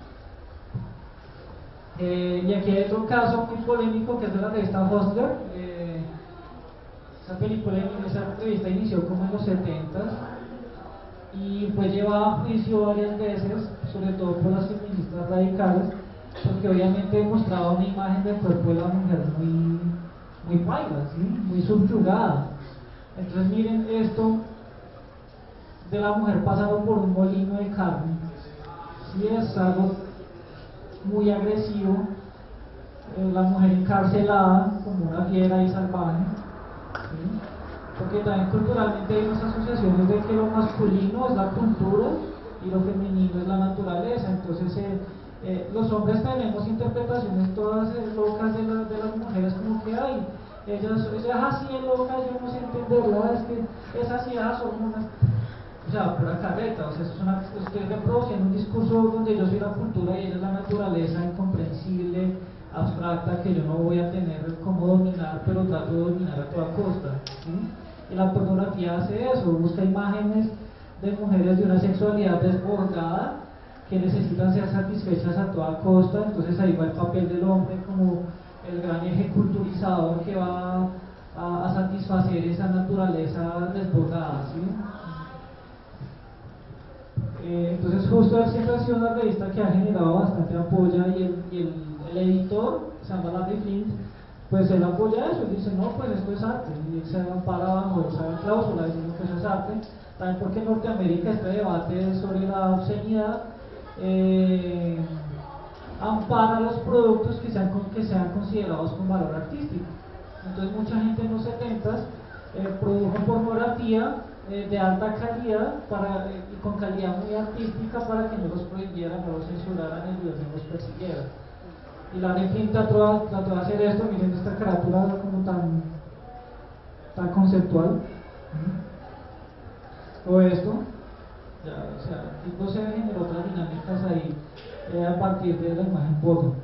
Speaker 1: Eh, y aquí hay otro caso muy polémico que es de la revista Hustler. Eh, esa película, esa revista inició como en los setentas y fue llevada a juicio varias veces, sobre todo por las feministas radicales, porque obviamente mostraba una imagen del cuerpo de la mujer muy, muy paila, ¿sí? Muy subyugada. Entonces miren esto de la mujer pasando por un molino de carne, ¿sí? Es algo muy agresivo, eh, la mujer encarcelada como una fiera y salvaje, ¿sí? Porque también culturalmente hay unas asociaciones de que lo masculino es la cultura y lo femenino es la naturaleza. Entonces eh, eh, los hombres tenemos interpretaciones todas eh, locas de, la, de las mujeres, como que ay, ellas, ella es así es loca, yo no sé entenderla, es que es así, esas hormonas. O sea, pura carreta, o sea, es una, estoy reproduciendo un discurso donde yo soy la cultura y ella es la naturaleza incomprensible, abstracta, que yo no voy a tener cómo dominar, pero trato de dominar a toda costa, ¿sí? Y la pornografía hace eso, busca imágenes de mujeres de una sexualidad desbordada que necesitan ser satisfechas a toda costa. Entonces ahí va el papel del hombre como el gran eje culturizador que va a, a satisfacer esa naturaleza desbordada, ¿sí? Eh, entonces justo siempre ha sido una revista que ha generado bastante apoyo y el, y el, el editor, se llama Larry Flint, pues él apoya eso, y dice no, pues esto es arte, y él se para bajo esa cláusula diciendo que eso es arte. También porque en Norteamérica este debate sobre la obscenidad eh, ampara los productos que sean, que sean considerados con valor artístico. Entonces mucha gente en los setentas eh, produjo pornografía eh, de alta calidad para, eh, y con calidad muy artística para que no los prohibieran, no los censuraran y no los persiguieran. Y la Flint trató, trató de hacer esto, miren esta carátula como tan, tan conceptual. O esto, ya, o sea, el tipo se generó otras dinámicas ahí eh, a partir de la imagen porno.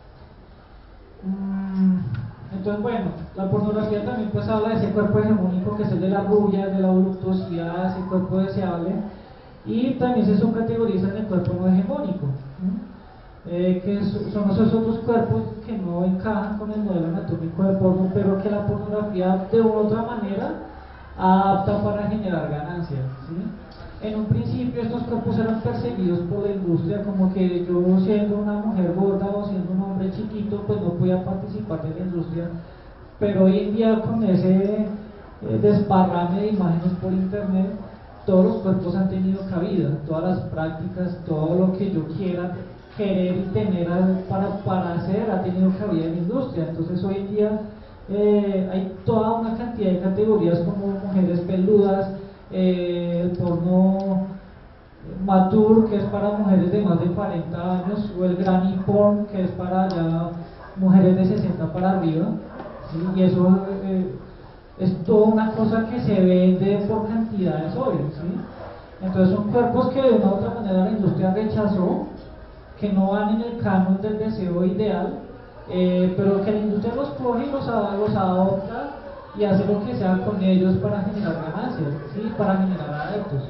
Speaker 1: Mm, entonces, bueno, la pornografía también pues habla de ese cuerpo hegemónico que es el de la rubia, de la voluptuosidad, ese cuerpo deseable, y también se subcategoriza en el cuerpo no hegemónico, eh, que son esos otros cuerpos que no encajan con el modelo anatómico del porno, pero que la pornografía de una u otra manera adapta para generar ganancias, ¿sí? En un principio estos cuerpos eran perseguidos por la industria, como que yo siendo una mujer gorda o siendo un hombre chiquito pues no podía participar de la industria, pero hoy en día con ese eh, desparrame de imágenes por internet, todos los cuerpos han tenido cabida, todas las prácticas, todo lo que yo quiera querer y tener para, para hacer ha tenido cabida en la industria. Entonces hoy en día Eh, hay toda una cantidad de categorías como mujeres peludas, eh, el porno mature, que es para mujeres de más de cuarenta años, o el granny porn, que es para ya mujeres de sesenta para arriba, ¿sí? Y eso eh, es toda una cosa que se vende por cantidades hoy, ¿sí? Entonces son cuerpos que de una u otra manera la industria rechazó, que no van en el canon del deseo ideal, Eh, pero que la industria los coge y los, los adopta y hace lo que sea con ellos para generar ganancias, ¿sí? Para generar adeptos.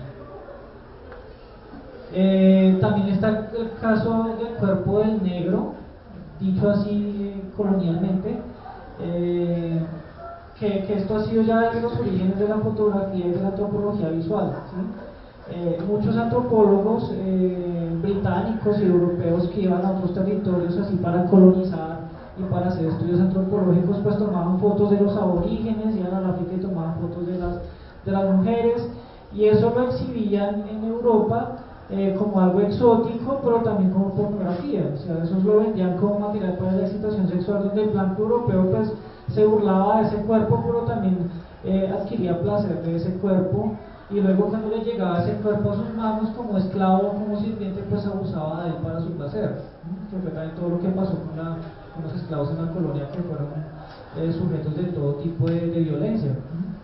Speaker 1: Eh, también está el caso del cuerpo del negro, dicho así eh, colonialmente, eh, que, que esto ha sido ya desde los orígenes de la fotografía y de la antropología visual, ¿sí? Eh, muchos antropólogos eh, británicos y europeos que iban a otros territorios así para colonizar y para hacer estudios antropológicos pues tomaban fotos de los aborígenes, iban a la África y tomaban fotos de las, de las mujeres, y eso lo exhibían en Europa eh, como algo exótico, pero también como pornografía. O sea, eso lo vendían como material para la excitación sexual, donde el blanco europeo pues se burlaba de ese cuerpo, pero también eh, adquiría placer de ese cuerpo, y luego cuando le llegaba ese cuerpo a sus manos como esclavo, como sirviente, pues abusaba de él para su placer, que fue también todo lo que pasó con, la, con los esclavos en la colonia, que fueron eh, sujetos de todo tipo de, de violencia.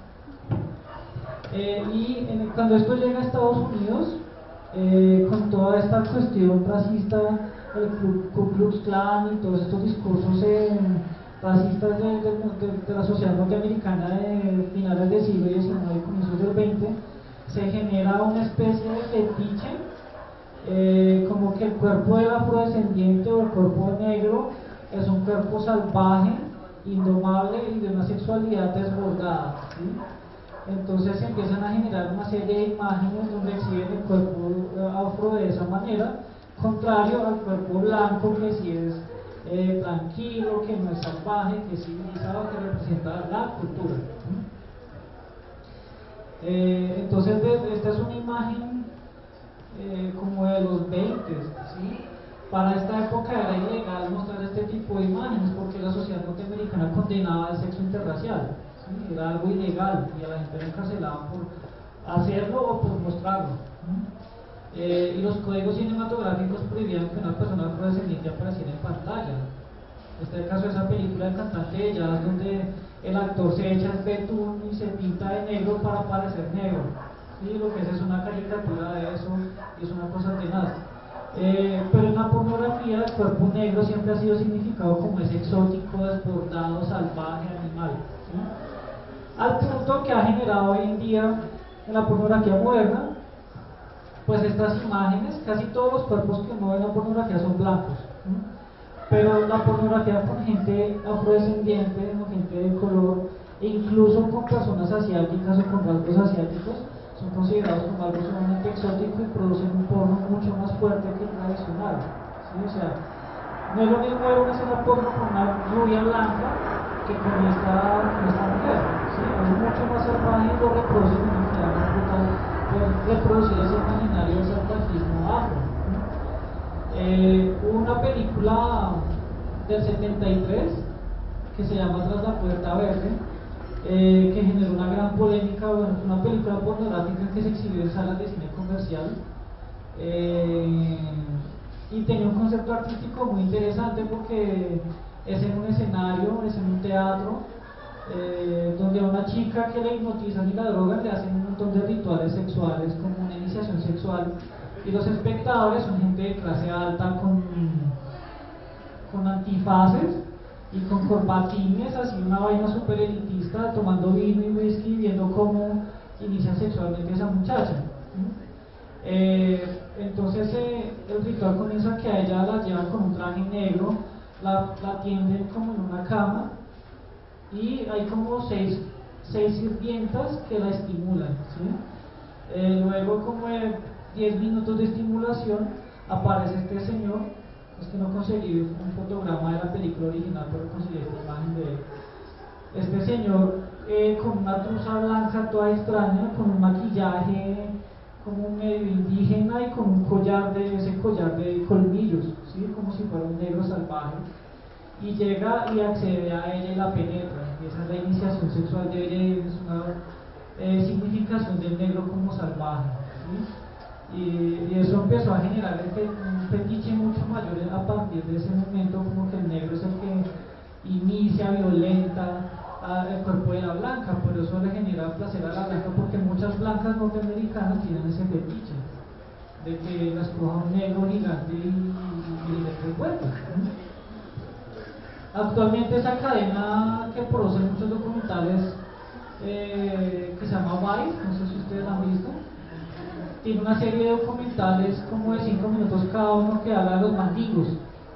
Speaker 1: Eh, y en, cuando esto llega a Estados Unidos, eh, con toda esta cuestión racista, el Ku Klux Klan y todos estos discursos eh, racistas de, de, de, de la sociedad norteamericana de finales del siglo diecinueve y comienzos del veinte, se genera una especie de fetiche, eh, como que el cuerpo del afrodescendiente o el cuerpo negro es un cuerpo salvaje, indomable y de una sexualidad desbordada, ¿sí? Entonces se empiezan a generar una serie de imágenes donde exhiben el cuerpo afro de esa manera, contrario al cuerpo blanco que sí es eh, tranquilo, que no es salvaje, que es civilizado, que representa la cultura. Eh, entonces esta es una imagen eh, como de los veinte, ¿sí? Para esta época era ilegal mostrar este tipo de imágenes porque la sociedad norteamericana condenaba el sexo interracial, ¿sí? Era algo ilegal y a la gente la encarcelaban por hacerlo o por mostrarlo, ¿sí? Eh, y los códigos cinematográficos prohibían que una persona afrodescendiente apareciera en pantalla. Este es el caso de esa película El cantante de jazz, donde el actor se echa el betún y se pinta de negro para parecer negro, ¿sí? Lo que es es una caricatura de eso y es una cosa tenaz. Eh, pero en la pornografía el cuerpo negro siempre ha sido significado como ese exótico, desbordado, salvaje, animal, ¿sí? Al punto que ha generado hoy en día en la pornografía moderna, pues estas imágenes, casi todos los cuerpos que uno ve en la pornografía son blancos, ¿sí? Pero la pornografía con gente afrodescendiente, con gente de color, e incluso con personas asiáticas o con rasgos asiáticos, son considerados como algo sumamente exótico y producen un porno mucho más fuerte que el tradicional, ¿sí? O sea, no es lo mismo ver una escena porno con una rubia blanca que con esta, con esta mujer, ¿sí? Es mucho más salvaje y lo reproducen de una manera más brutal por reproducir ese imaginario de salvajismo afro, ¿no? Eh, una película del setenta y tres que se llama Tras la Puerta Verde, eh, que generó una gran polémica. Bueno, una película pornográfica que se exhibió en salas de cine comercial, eh, y tenía un concepto artístico muy interesante porque es en un escenario, es en un teatro, eh, donde a una chica que la hipnotizan y la drogan le hacen un montón de rituales sexuales como una iniciación sexual, y los espectadores son gente de clase alta con, con antifaces y con corbatines, así una vaina súper elitista, tomando vino y whisky, viendo cómo inician sexualmente a esa muchacha. Eh, entonces eh, el ritual comienza que a ella la llevan con un traje negro, la, la tienden como en una cama, y hay como seis, seis sirvientas que la estimulan, ¿sí? Eh, luego como de diez minutos de estimulación aparece este señor. Es que no conseguí un fotograma de la película original, pero conseguí esta imagen de él. Este señor eh, con una truza blanca toda extraña, con un maquillaje como medio indígena y con un collar de ese collar de colmillos, ¿sí? Como si fuera un negro salvaje, y llega y accede a ella y la penetra, y esa es la iniciación sexual de ella, y es una eh, significación del negro como salvaje, ¿sí? Y, y eso empezó a generar un fetiche mucho mayor a partir de ese momento, como que el negro es el que inicia, violenta el cuerpo de la blanca. Por eso le genera placer a la blanca, porque muchas blancas norteamericanas tienen ese fetiche de que las coja un negro gigante y, y, y les revuelve, ¿no? Actualmente esa cadena que produce muchos documentales, eh, que se llama Vice, no sé si ustedes la han visto, tiene una serie de documentales como de cinco minutos cada uno que habla de los mandingos.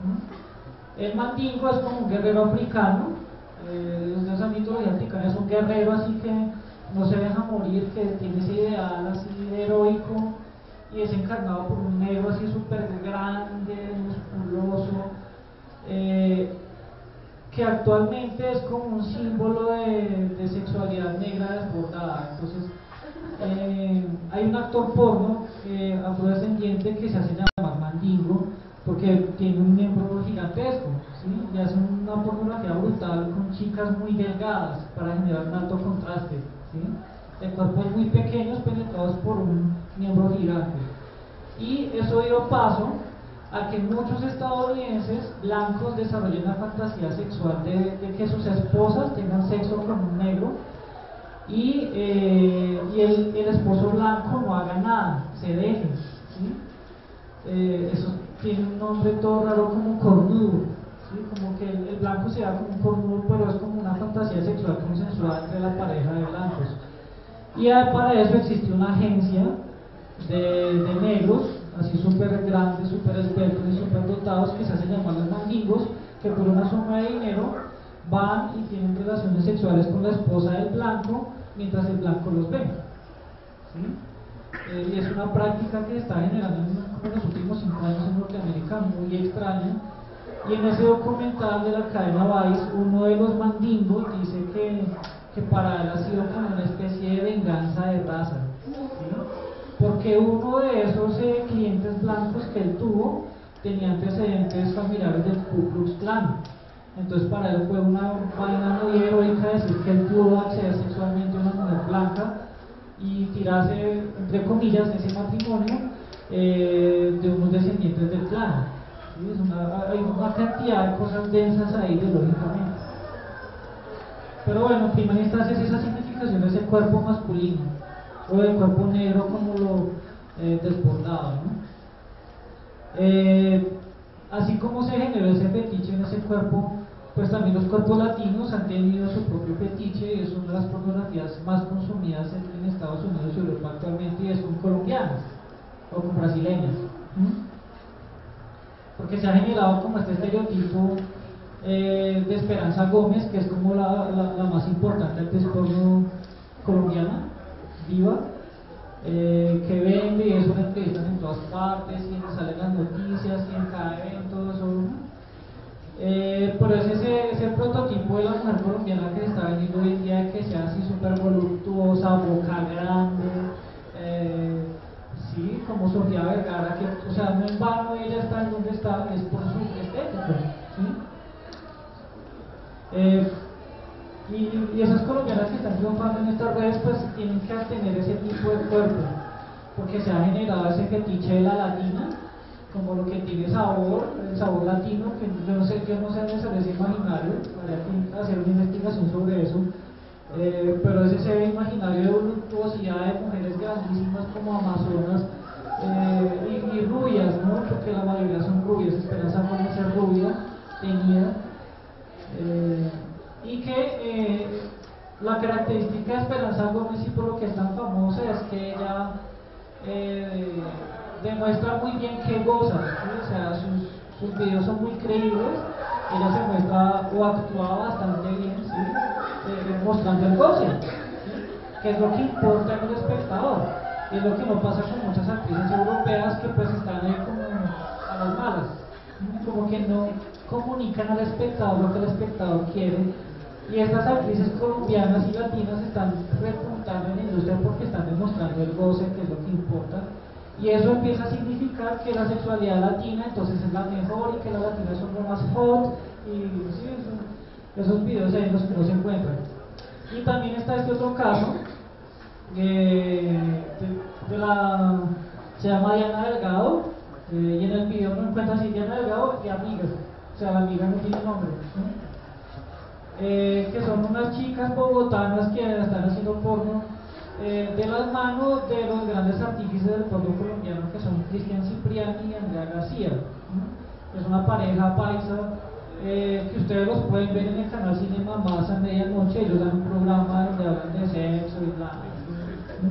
Speaker 1: El mandingo es como un guerrero africano, eh, desde esa mitología africana es un guerrero así que no se deja morir, que tiene ese ideal así heroico, y es encarnado por un negro así súper grande, musculoso, eh, que actualmente es como un símbolo de, de sexualidad negra desbordada. Entonces, eh, hay un actor porno eh, afrodescendiente que se hace llamar mandingo porque tiene un miembro gigantesco, ¿sí? Y hace una pornografía brutal con chicas muy delgadas para generar un alto contraste, ¿sí? De cuerpos muy pequeños penetrados por un miembro gigante. Y eso dio paso a que muchos estadounidenses blancos desarrollen la fantasía sexual de, de que sus esposas tengan sexo con un negro, y, eh, y el, el esposo blanco no haga nada, se deje, ¿sí? Eh, eso tiene un nombre todo raro como cornudo, ¿sí? Como que el, el blanco se da como un cornudo, pero es como una fantasía sexual consensuada entre la pareja de blancos. Y para eso existe una agencia de, de negros, así súper grandes, súper expertos y súper dotados, que se hacen llamar los mandingos, que por una suma de dinero van y tienen relaciones sexuales con la esposa del blanco mientras el blanco los ve, ¿sí? Eh, y es una práctica que se está generando en, en los últimos cinco años en Norteamérica, muy extraña. Y en ese documental de la cadena Vice, uno de los mandingos dice que, que para él ha sido como una especie de venganza de raza, ¿sí? Porque uno de esos eh, clientes blancos que él tuvo tenía antecedentes familiares del Ku Klux Klan. Entonces para él fue una vaina muy heroica decir que él pudo acceder sexualmente a una mujer blanca y tirarse, entre comillas, ese matrimonio eh, de unos descendientes del clan, ¿sí? Es una, hay una cantidad de cosas densas ahí, lógicamente. Pero bueno, en primera instancia es esa significación de ese cuerpo masculino, o del cuerpo negro como lo eh, desbordado, ¿no? Eh, así como se generó ese fetiche en ese cuerpo, pues también los cuerpos latinos han tenido su propio fetiche, y es una de las pornografías más consumidas en, en Estados Unidos y Europa actualmente, y es con colombianas o con brasileñas, ¿Mm? porque se ha generado como este estereotipo eh, de Esperanza Gómez, que es como la, la, la más importante actriz porno colombiana, viva, eh, que vende y eso le entrevistan en todas partes, y salen las noticias, y en cada evento, eso. Eh, pero es ese, ese prototipo de la mujer colombiana que se está vendiendo hoy en día, que sea así súper voluptuosa, boca grande, eh, sí, como Sofía Vergara, que, o sea, no en vano ella está en donde está, es por su estética, ¿sí? Eh, y, y esas colombianas que están triunfando en estas redes, pues tienen que tener ese tipo de cuerpo, porque se ha generado ese fetiche de la latina, como lo que tiene sabor, el sabor latino, que yo no sé, yo no sé dónde sale ese imaginario, habría que hacer una investigación sobre eso, eh, pero es ese imaginario de voluptuosidad de mujeres grandísimas como amazonas, eh, y, y rubias, ¿no? Porque la mayoría son rubias, Esperanza puede ser rubia, teñida, eh, y que eh, la característica de Esperanza Gómez, y por lo que es tan famosa, es que ella eh, demuestra muy bien que goza, ¿sí? O sea, sus, sus videos son muy creíbles, ella se muestra o actúa bastante bien, ¿sí? eh, mostrando el goce, ¿sí? Que es lo que importa en el espectador, y es lo que no pasa con muchas actrices europeas que pues están ahí como a las malas, ¿sí? Como que no comunican al espectador lo que el espectador quiere, y estas actrices colombianas y latinas están repuntando en la industria porque están demostrando el goce, que es lo que importa. Y eso empieza a significar que la sexualidad latina entonces es la mejor, y que las latinas son lo más hot, y sí, eso, esos videos ahí en los que no se encuentran. Y también está este otro caso, eh, de, de la, se llama Diana Delgado, eh, y en el video no encuentra así Diana Delgado y amigas, o sea, la amiga no tiene nombre, ¿no? Eh, que son unas chicas bogotanas que están haciendo porno, Eh, de las manos de los grandes artífices del porno colombiano, que son Cristian Cipriani y Andrea García, ¿no? Es una pareja paisa, eh, que ustedes los pueden ver en el canal Cinema Más a medianoche. Ellos dan un programa donde hablan de sexo y bla, ¿no?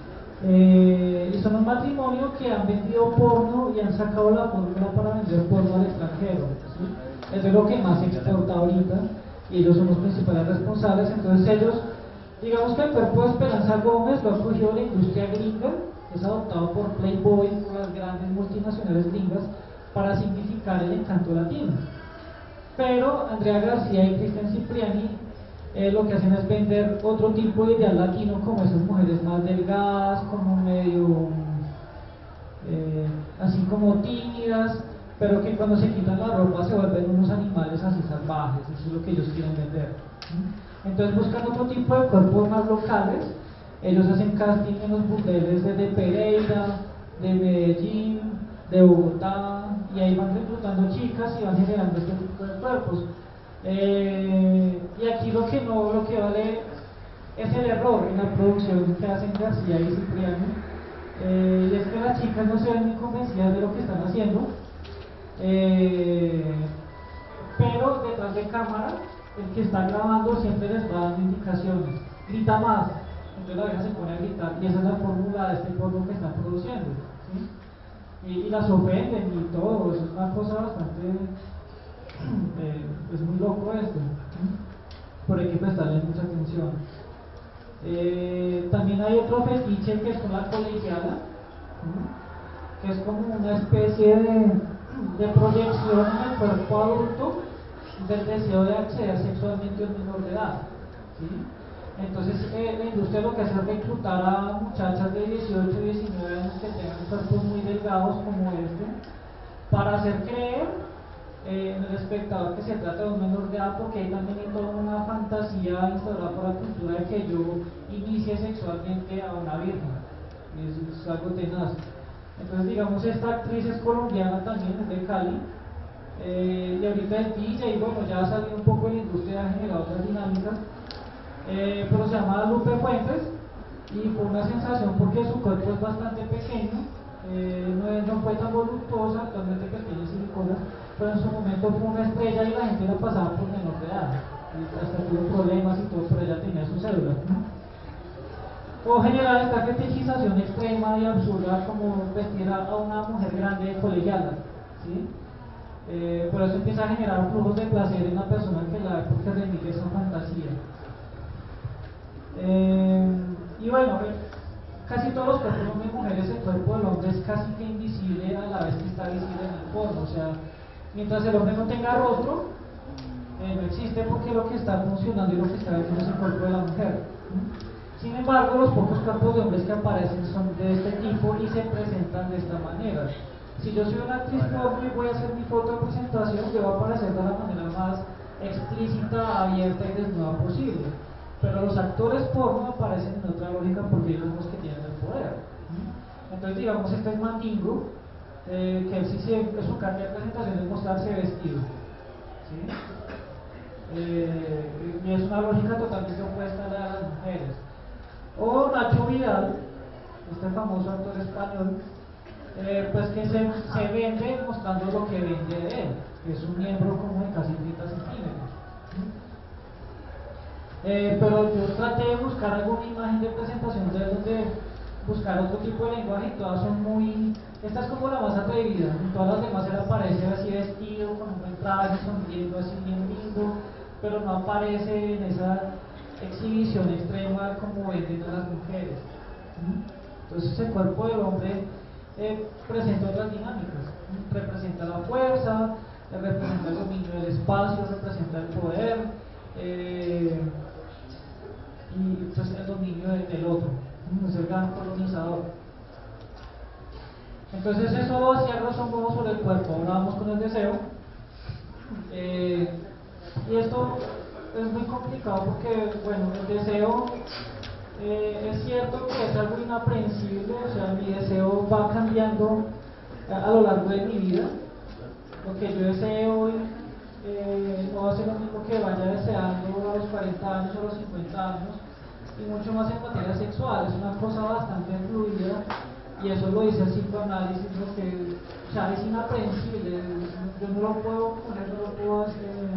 Speaker 1: eh, y son un matrimonio que han vendido porno y han sacado la fórmula para vender porno al extranjero, ¿sí? Eso es lo que más se exporta ahorita, y ellos son los principales responsables. Entonces ellos, digamos que el cuerpo de Esperanza Gómez lo ha cogido la industria gringa, es adoptado por Playboy, por las grandes multinacionales gringas, para significar el encanto latino. Pero Andrea García y Cristian Cipriani eh, lo que hacen es vender otro tipo de ideal latino, como esas mujeres más delgadas, como medio, eh, así como tímidas, pero que cuando se quitan la ropa se vuelven unos animales así salvajes. Eso es lo que ellos quieren vender. Entonces buscan otro tipo de cuerpos más locales. Ellos hacen casting en los burdeles de, de Pereira, de Medellín, de Bogotá, y ahí van reclutando chicas y van generando este tipo de cuerpos. Eh, y aquí lo que no, lo que vale es el error en la producción que hacen García y Cipriano, eh, y es que las chicas no se ven muy convencidas de lo que están haciendo, eh, pero detrás de cámara el que está grabando siempre les va dando indicaciones, grita más, entonces la vieja se pone a gritar, y esa es la fórmula de este porno que están produciendo, ¿sí? y, y las ofenden y todo. Eso es una cosa bastante, eh, es muy loco esto, ¿sí? Pero hay que prestarle mucha atención. Eh, también hay otro fetiche que es con la colegiala, ¿sí? Que es como una especie de, de proyección en el cuerpo adulto del deseo de acceder sexualmente a un menor de edad, ¿sí? Entonces eh, la industria lo que hace es reclutar a muchachas de dieciocho, diecinueve años que tengan cuerpos muy delgados como este, para hacer creer eh, en el espectador que se trata de un menor de edad, porque ahí también hay toda una fantasía instaurada por la cultura de que yo inicie sexualmente a una virgen. Es, es algo tenaz. Entonces, digamos, esta actriz es colombiana también, es de Cali, eh, y ahorita es D J, y bueno, ya ha salido un poco de la industria, ha generado otras dinámicas, eh, pero se llama Lupe Fuentes, y fue una sensación porque su cuerpo es bastante pequeño, eh, no, es, no fue tan voluptuosa, actualmente pequeña silicona, pero en su momento fue una estrella y la gente la pasaba por menor de edad, y hasta tuvo problemas y todo, pero ella tenía su cédula, ¿no? O generar esta fetichización extrema y absurda como vestir a una mujer grande de colegiala, ¿sí? Eh, por eso empieza a generar flujos de placer en una persona que la ve porque remite esa fantasía. Eh, y bueno, pues, casi todos los cuerpos, hombres y mujeres, el cuerpo del hombre es casi que invisible a la vez que está visible en el porno. O sea, mientras el hombre no tenga rostro, eh, no existe porque lo que está funcionando y lo que está viendo es el cuerpo de la mujer. Sin embargo, los pocos cuerpos de hombres que aparecen son de este tipo y se presentan de esta manera. Si yo soy una actriz porno y voy a hacer mi foto de presentación, yo voy a aparecer de la manera más explícita, abierta y desnuda posible. Pero los actores porno aparecen en otra lógica porque ellos son los que tienen el poder. Entonces, digamos, este es Mandingo, eh, que él sí, sí es su carta de presentación es mostrarse vestido. ¿Sí? Eh, y es una lógica totalmente opuesta a la de las mujeres. O Nacho Vidal, este famoso actor español, eh, pues que se, se vende mostrando lo que vende de él, que es un miembro como de casi treinta centímetros. Eh, pero yo traté de buscar alguna imagen de presentación de donde buscar otro tipo de lenguaje y todas son muy... Esta es como la más atrevida, en todas las demás él aparece así vestido, con un buen traje, sonriendo así bien lindo, pero no aparece en esa exhibición extrema como venden a las mujeres. Entonces el cuerpo del hombre eh, presenta otras dinámicas, representa la fuerza, representa el dominio del espacio, representa el poder, eh, y pues el dominio de, del otro, es el gran colonizador. Entonces eso hacía razón como sobre el cuerpo. Ahora vamos con el deseo. Eh, y esto es muy complicado porque, bueno, el deseo eh, es cierto que es algo inaprehensible, o sea, mi deseo va cambiando a, a lo largo de mi vida. Lo que yo deseo hoy eh, no va a ser lo mismo que vaya deseando a los cuarenta años o a los cincuenta años, y mucho más en materia sexual, es una cosa bastante fluida, y eso lo dice el psicoanálisis, lo que, o sea, es inaprehensible, yo no lo puedo poner, no lo puedo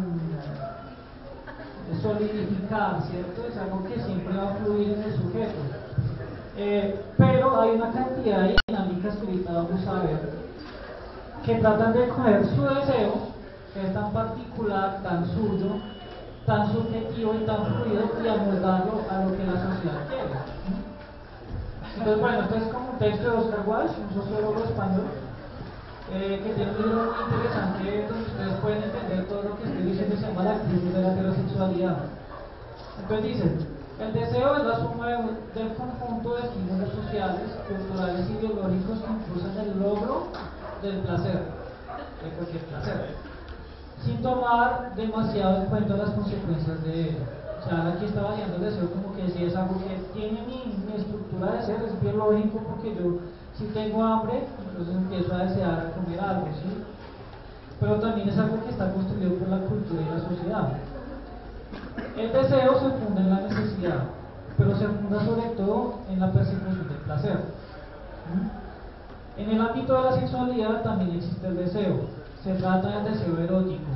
Speaker 1: eh, solidificar, ¿cierto? Es algo que siempre va a fluir en el sujeto. Eh, pero hay una cantidad de dinámicas que ahorita vamos a ver, que tratan de coger su deseo, que es tan particular, tan suyo, tan subjetivo y tan fluido, y amoldarlo a lo que la sociedad quiere. Entonces, bueno, este es como un texto de Oscar Walsh, un sociólogo español, eh, que tiene un libro muy interesante donde ustedes pueden entender todo lo que estoy diciendo, se llama La crisis de la heterosexualidad. Entonces dice, el deseo es la suma del conjunto de estímulos sociales, culturales y biológicos que impulsan el logro del placer, de cualquier placer, sin tomar demasiado en cuenta las consecuencias de ello. O sea, aquí está variando el deseo como que si es algo que tiene mi, mi estructura de ser, es biológico, porque yo si tengo hambre, entonces empiezo a desear comer algo, ¿sí? Pero también es algo que está construido por la cultura y la sociedad. El deseo se funda en la necesidad, pero se funda sobre todo en la persecución del placer. ¿Mm? En el ámbito de la sexualidad también existe el deseo. Se trata del deseo erótico.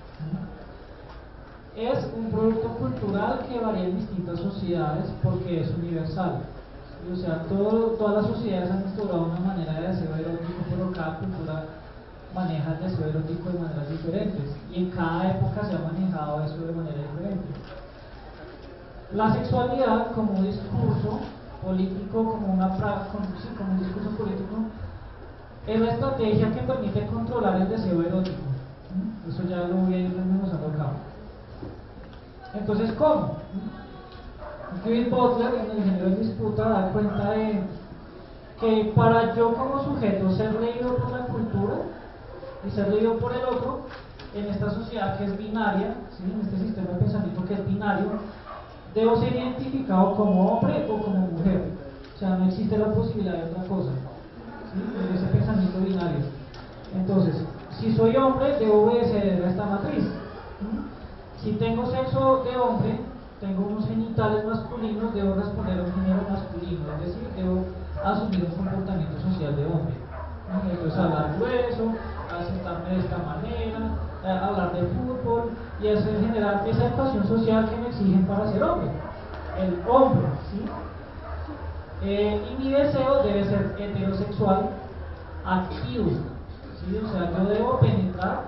Speaker 1: Es un producto cultural que varía en distintas sociedades porque es universal. O sea, todo, todas las sociedades han instaurado una manera de deseo erótico, pero cada cultura maneja el deseo erótico de maneras diferentes. Y en cada época se ha manejado eso de manera diferente. La sexualidad como un discurso político, como, una, como, sí, como un discurso político, es la estrategia que permite controlar el deseo erótico. Eso ya lo voy a ir desmenuzando acá. Entonces, ¿cómo? Judith Butler, en el género de disputa, da cuenta de que para yo como sujeto ser leído por la cultura y ser leído por el otro, en esta sociedad que es binaria, ¿sí? En este sistema de pensamiento que es binario, debo ser identificado como hombre o como mujer. O sea, no existe la posibilidad de otra cosa, ¿sí? En ese pensamiento binario. Entonces, si soy hombre, debo obedecer a esta matriz. ¿Sí? Si tengo sexo de hombre, tengo unos genitales masculinos, debo responder a un género masculino, es decir, debo asumir un comportamiento social de hombre. Entonces, hablar grueso, sentarme de esta manera, eh, hablar de fútbol, y eso en general esa educación social que me exigen para ser hombre, el hombre, ¿sí? Eh, y mi deseo debe ser heterosexual activo, ¿sí? O sea, yo debo penetrar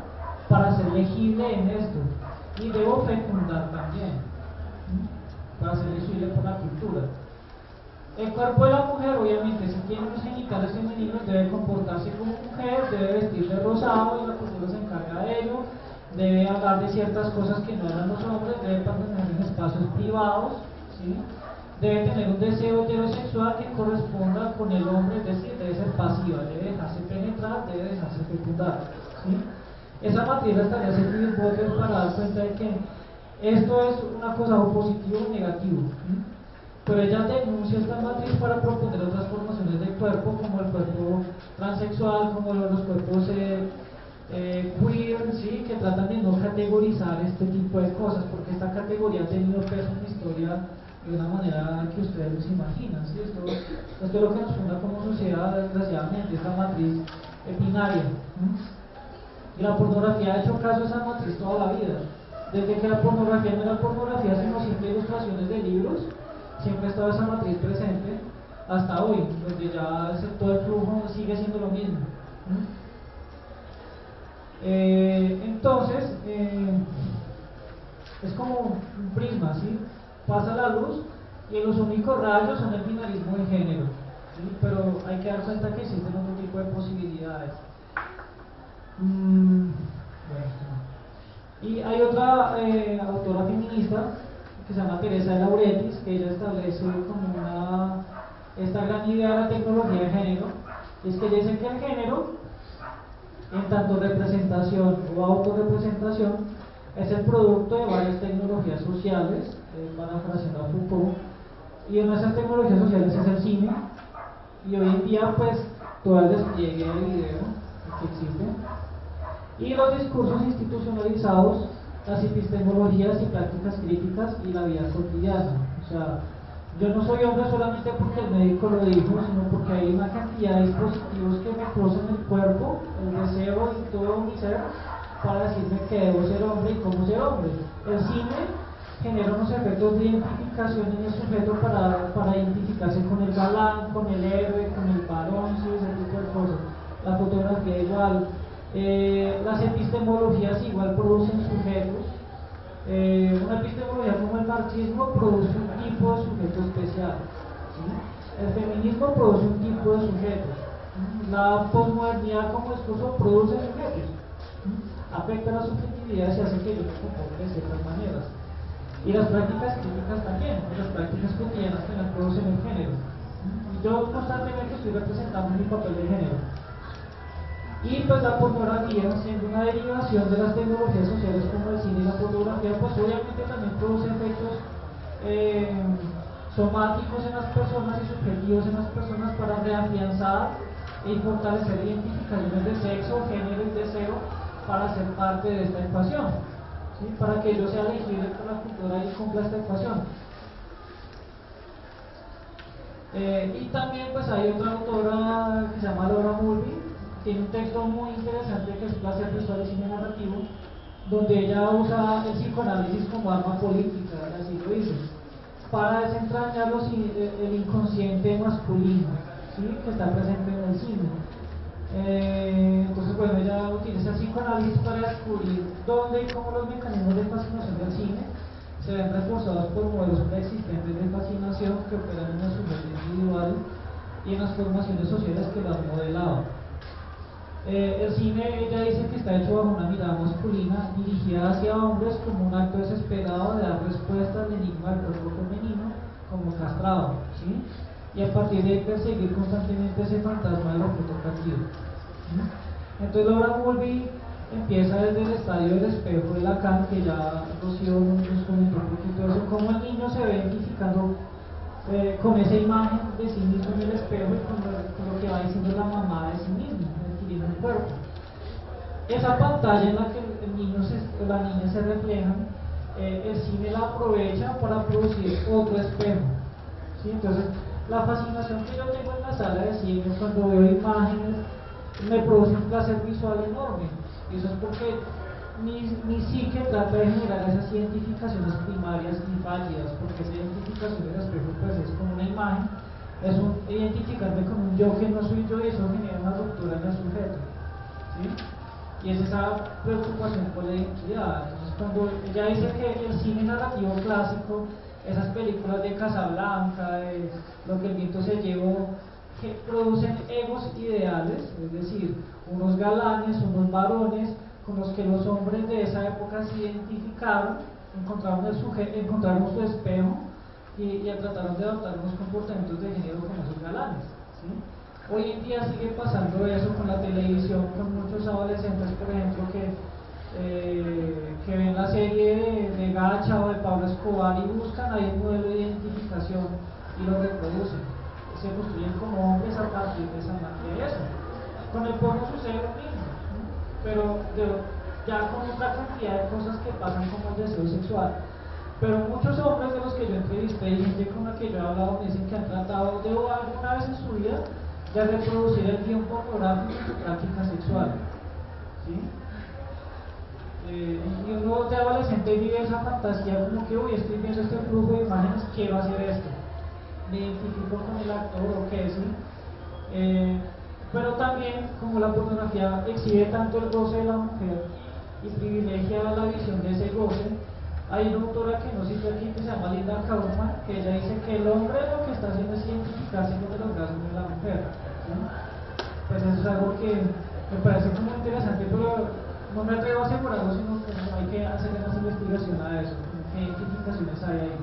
Speaker 1: para ser legible en esto, y debo fecundar también, ¿sí? Para ser legible por la cultura. El cuerpo de la mujer, obviamente, si tiene unos genitales femeninos, debe comportarse como mujer, debe vestir de rosado, y la cultura se encarga de ello, debe hablar de ciertas cosas que no hablan los hombres, debe permanecer en espacios privados, ¿sí? Debe tener un deseo heterosexual que corresponda con el hombre, es decir, debe ser pasiva, debe dejarse penetrar, debe dejarse fecundar, ¿sí? Esa matriz la estaría haciendo Butler para dar cuenta de que esto es una cosa o positivo o negativo, ¿sí? Pero ella denuncia esta matriz para proponer otras formaciones del cuerpo, como el cuerpo transexual, como los cuerpos eh, eh, queer, ¿sí? Que tratan de no categorizar este tipo de cosas, porque esta categoría ha tenido peso en la historia de una manera que ustedes no se imaginan, ¿sí? Esto, esto es lo que nos funda como sociedad, desgraciadamente, esta matriz binaria. ¿Mm? Y la pornografía ha hecho caso a esa matriz toda la vida. Desde que la pornografía no era pornografía, sino siempre ilustraciones de libros, siempre ha estado esa matriz presente hasta hoy, donde ya todo el flujo sigue siendo lo mismo. ¿Mm? Eh, entonces, eh, es como un prisma, ¿sí? Pasa la luz y los únicos rayos son el binarismo de género, ¿sí? Pero hay que dar cuenta que existen otro tipo de posibilidades. Mm, bueno. Y hay otra eh, autora feminista que se llama Teresa de Lauretis, que ella establece como una, esta gran idea de la tecnología de género, es que ella dice que el género, en tanto representación o autorrepresentación, es el producto de varias tecnologías sociales, eh, parafraseando a Foucault, y una de esas tecnologías sociales es el cine, y hoy en día pues todo el despliegue de video que existe, y los discursos institucionalizados, las epistemologías y prácticas críticas y la vida cotidiana. O sea, yo no soy hombre solamente porque el médico lo dijo, sino porque hay una cantidad de dispositivos que me cruzan el cuerpo, el deseo y todo mi ser, para decirme que debo ser hombre y cómo ser hombre. El cine genera unos efectos de identificación en el sujeto para, para identificarse con el galán, con el héroe, con el varón, ¿sí? Ese tipo de cosas. La fotografía igual. Eh, las epistemologías igual producen sujetos. Eh, una epistemología como el marxismo produce un tipo de sujeto especial, ¿sí? El feminismo produce un tipo de sujetos. La posmodernidad como discurso produce sujetos, ¿sí? Afecta la subjetividad y se hace que yo me comporte de ciertas maneras. Y las prácticas críticas también, las prácticas cotidianas que nos producen el género. Yo constantemente estoy representando mi papel de género. Y pues la pornografía, siendo una derivación de las tecnologías sociales como el cine y la pornografía, pues obviamente también produce efectos eh, somáticos en las personas y subjetivos en las personas para reafianzar y fortalecer identificaciones de sexo, género y deseo para ser parte de esta ecuación, ¿sí? Para que yo sea legible por la cultura y cumpla esta ecuación. Eh, y también pues hay otra autora que se llama Laura Mulvey, tiene un texto muy interesante que es Placer Visual y Cine Narrativo, donde ella usa el psicoanálisis como arma política, así lo dice, para desentrañar los, el inconsciente masculino, ¿sí? Que está presente en el cine. Eh, entonces, bueno, ella utiliza el psicoanálisis para descubrir dónde y cómo los mecanismos de fascinación del cine se ven reforzados por modelos preexistentes de fascinación que operan en el sujeto individual y en las formaciones sociales que lo han modelado. Eh, el cine, ella dice que está hecho bajo una mirada masculina dirigida hacia hombres como un acto desesperado de dar respuesta al enigma del cuerpo femenino como castrado, ¿sí? Y a partir de perseguir constantemente ese fantasma del objeto cautivo, ¿sí? Entonces Laura Mulvey empieza desde el estadio del espejo de Lacan, que ya Rocío nos comentó un poquito de eso, cómo el niño se ve identificando eh, con esa imagen de sí mismo en el espejo y con lo, con lo que va diciendo la mamá de sí mismo en el cuerpo. Esa pantalla en la que el niño se, la niña se reflejan, eh, el cine la aprovecha para producir otro espejo, ¿sí? Entonces la fascinación que yo tengo en la sala de cine cuando veo imágenes me produce un placer visual enorme, y eso es porque mi, mi psique trata de generar esas identificaciones primarias y válidas, porque esa identificación del espejo pues es como una imagen, es un identificarme con un yo que no soy yo, y eso genera una ruptura en el sujeto, ¿sí? Y y es esa preocupación por la identidad. Entonces, cuando ella dice que el cine narrativo clásico, esas películas de Casablanca, de Lo que el viento se llevó, que producen egos ideales, es decir, unos galanes, unos varones con los que los hombres de esa época se identificaron, encontraron, el sujeto, encontraron su espejo y, y trataron de adoptar unos comportamientos de género como esos galanes, ¿sí? Hoy en día sigue pasando eso con la televisión, con muchos adolescentes, por ejemplo, que, eh, que ven la serie de, de Gacha o de Pablo Escobar y buscan ahí un modelo de identificación y lo reproducen. Se construyen como hombres a partir de esa de eso. Con el porno sucede lo mismo, ¿no? Pero de, ya con otra cantidad de cosas que pasan como el deseo sexual. Pero muchos hombres de los que yo entrevisté y gente con la que yo he hablado me dicen que han tratado de alguna vez en su vida de reproducir el guión pornográfico en su práctica sexual, ¿sí? Eh, y uno de adolescente vive esa fantasía como que, uy, estoy viendo este flujo de imágenes, quiero hacer esto, me identifico con el actor o qué, ¿sí? Eh, pero también, como la pornografía exhibe tanto el goce de la mujer y privilegia la visión de ese goce, hay una autora que no cito aquí que se llama Linda Kaufman, que ella dice que el hombre lo que está haciendo es identificarse con el orgasmo de la mujer, ¿sí? Pues eso es algo que me parece como interesante, pero no me atrevo a asegurarlo, sino que hay que hacer más investigación a eso, qué identificaciones hay ahí.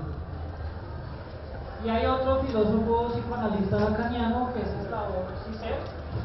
Speaker 1: Y hay otro filósofo psicoanalista lacaniano que es Slavoj Zizek,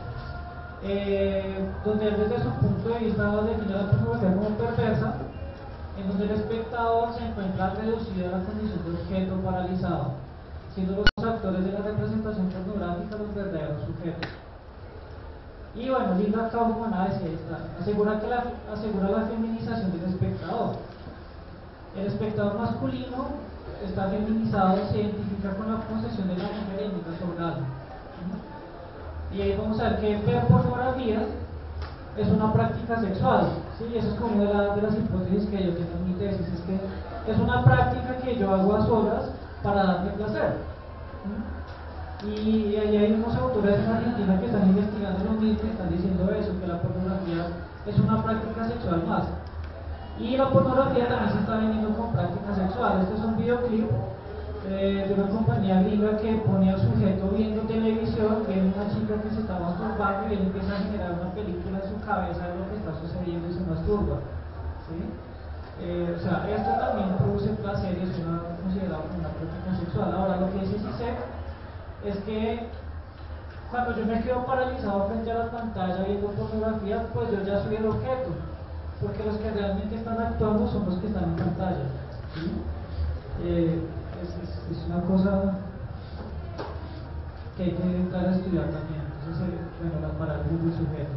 Speaker 1: eh, donde él desde su punto de vista define la pornografía como perversa, en donde el espectador se encuentra reducido a la condición de objeto paralizado, siendo los actores de la representación pornográfica los verdaderos sujetos. Y bueno, Linda Kaufman asegura, que la, asegura la feminización del espectador. El espectador masculino está feminizado, se identifica con la posesión de la mujer y imita su orgasmo. Y ahí vamos a ver que ver pornografía es una práctica sexual, ¿sí? Eso es como de, la, de las hipótesis que yo tengo en mi tesis, es que es una práctica que yo hago a solas para darme placer. ¿Sí? Y ahí hay unos autores en Argentina que están investigando lo mismo y están diciendo eso, que la pornografía es una práctica sexual más. Y la pornografía también se está vendiendo con prácticas sexuales. Este es un videoclip eh, de una compañía gringa que pone al sujeto viendo televisión, viendo una chica que se está masturbando y él empieza a generar una película en su cabeza de lo que está sucediendo y se masturba, ¿sí? Eh, o sea, esto también produce placer y es una, considerado como una práctica sexual. Ahora, lo que dice Zizek es que cuando yo me quedo paralizado frente a la pantalla viendo pornografía, pues yo ya soy el objeto, porque los que realmente están actuando son los que están en pantalla, ¿sí? Eh, es, es, es una cosa que hay que entrar a estudiar también. Entonces, eh, bueno, la parálisis del sujeto.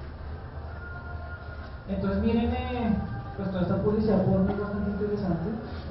Speaker 1: Entonces, miren, eh, pues toda esta publicidad porno es bastante interesante.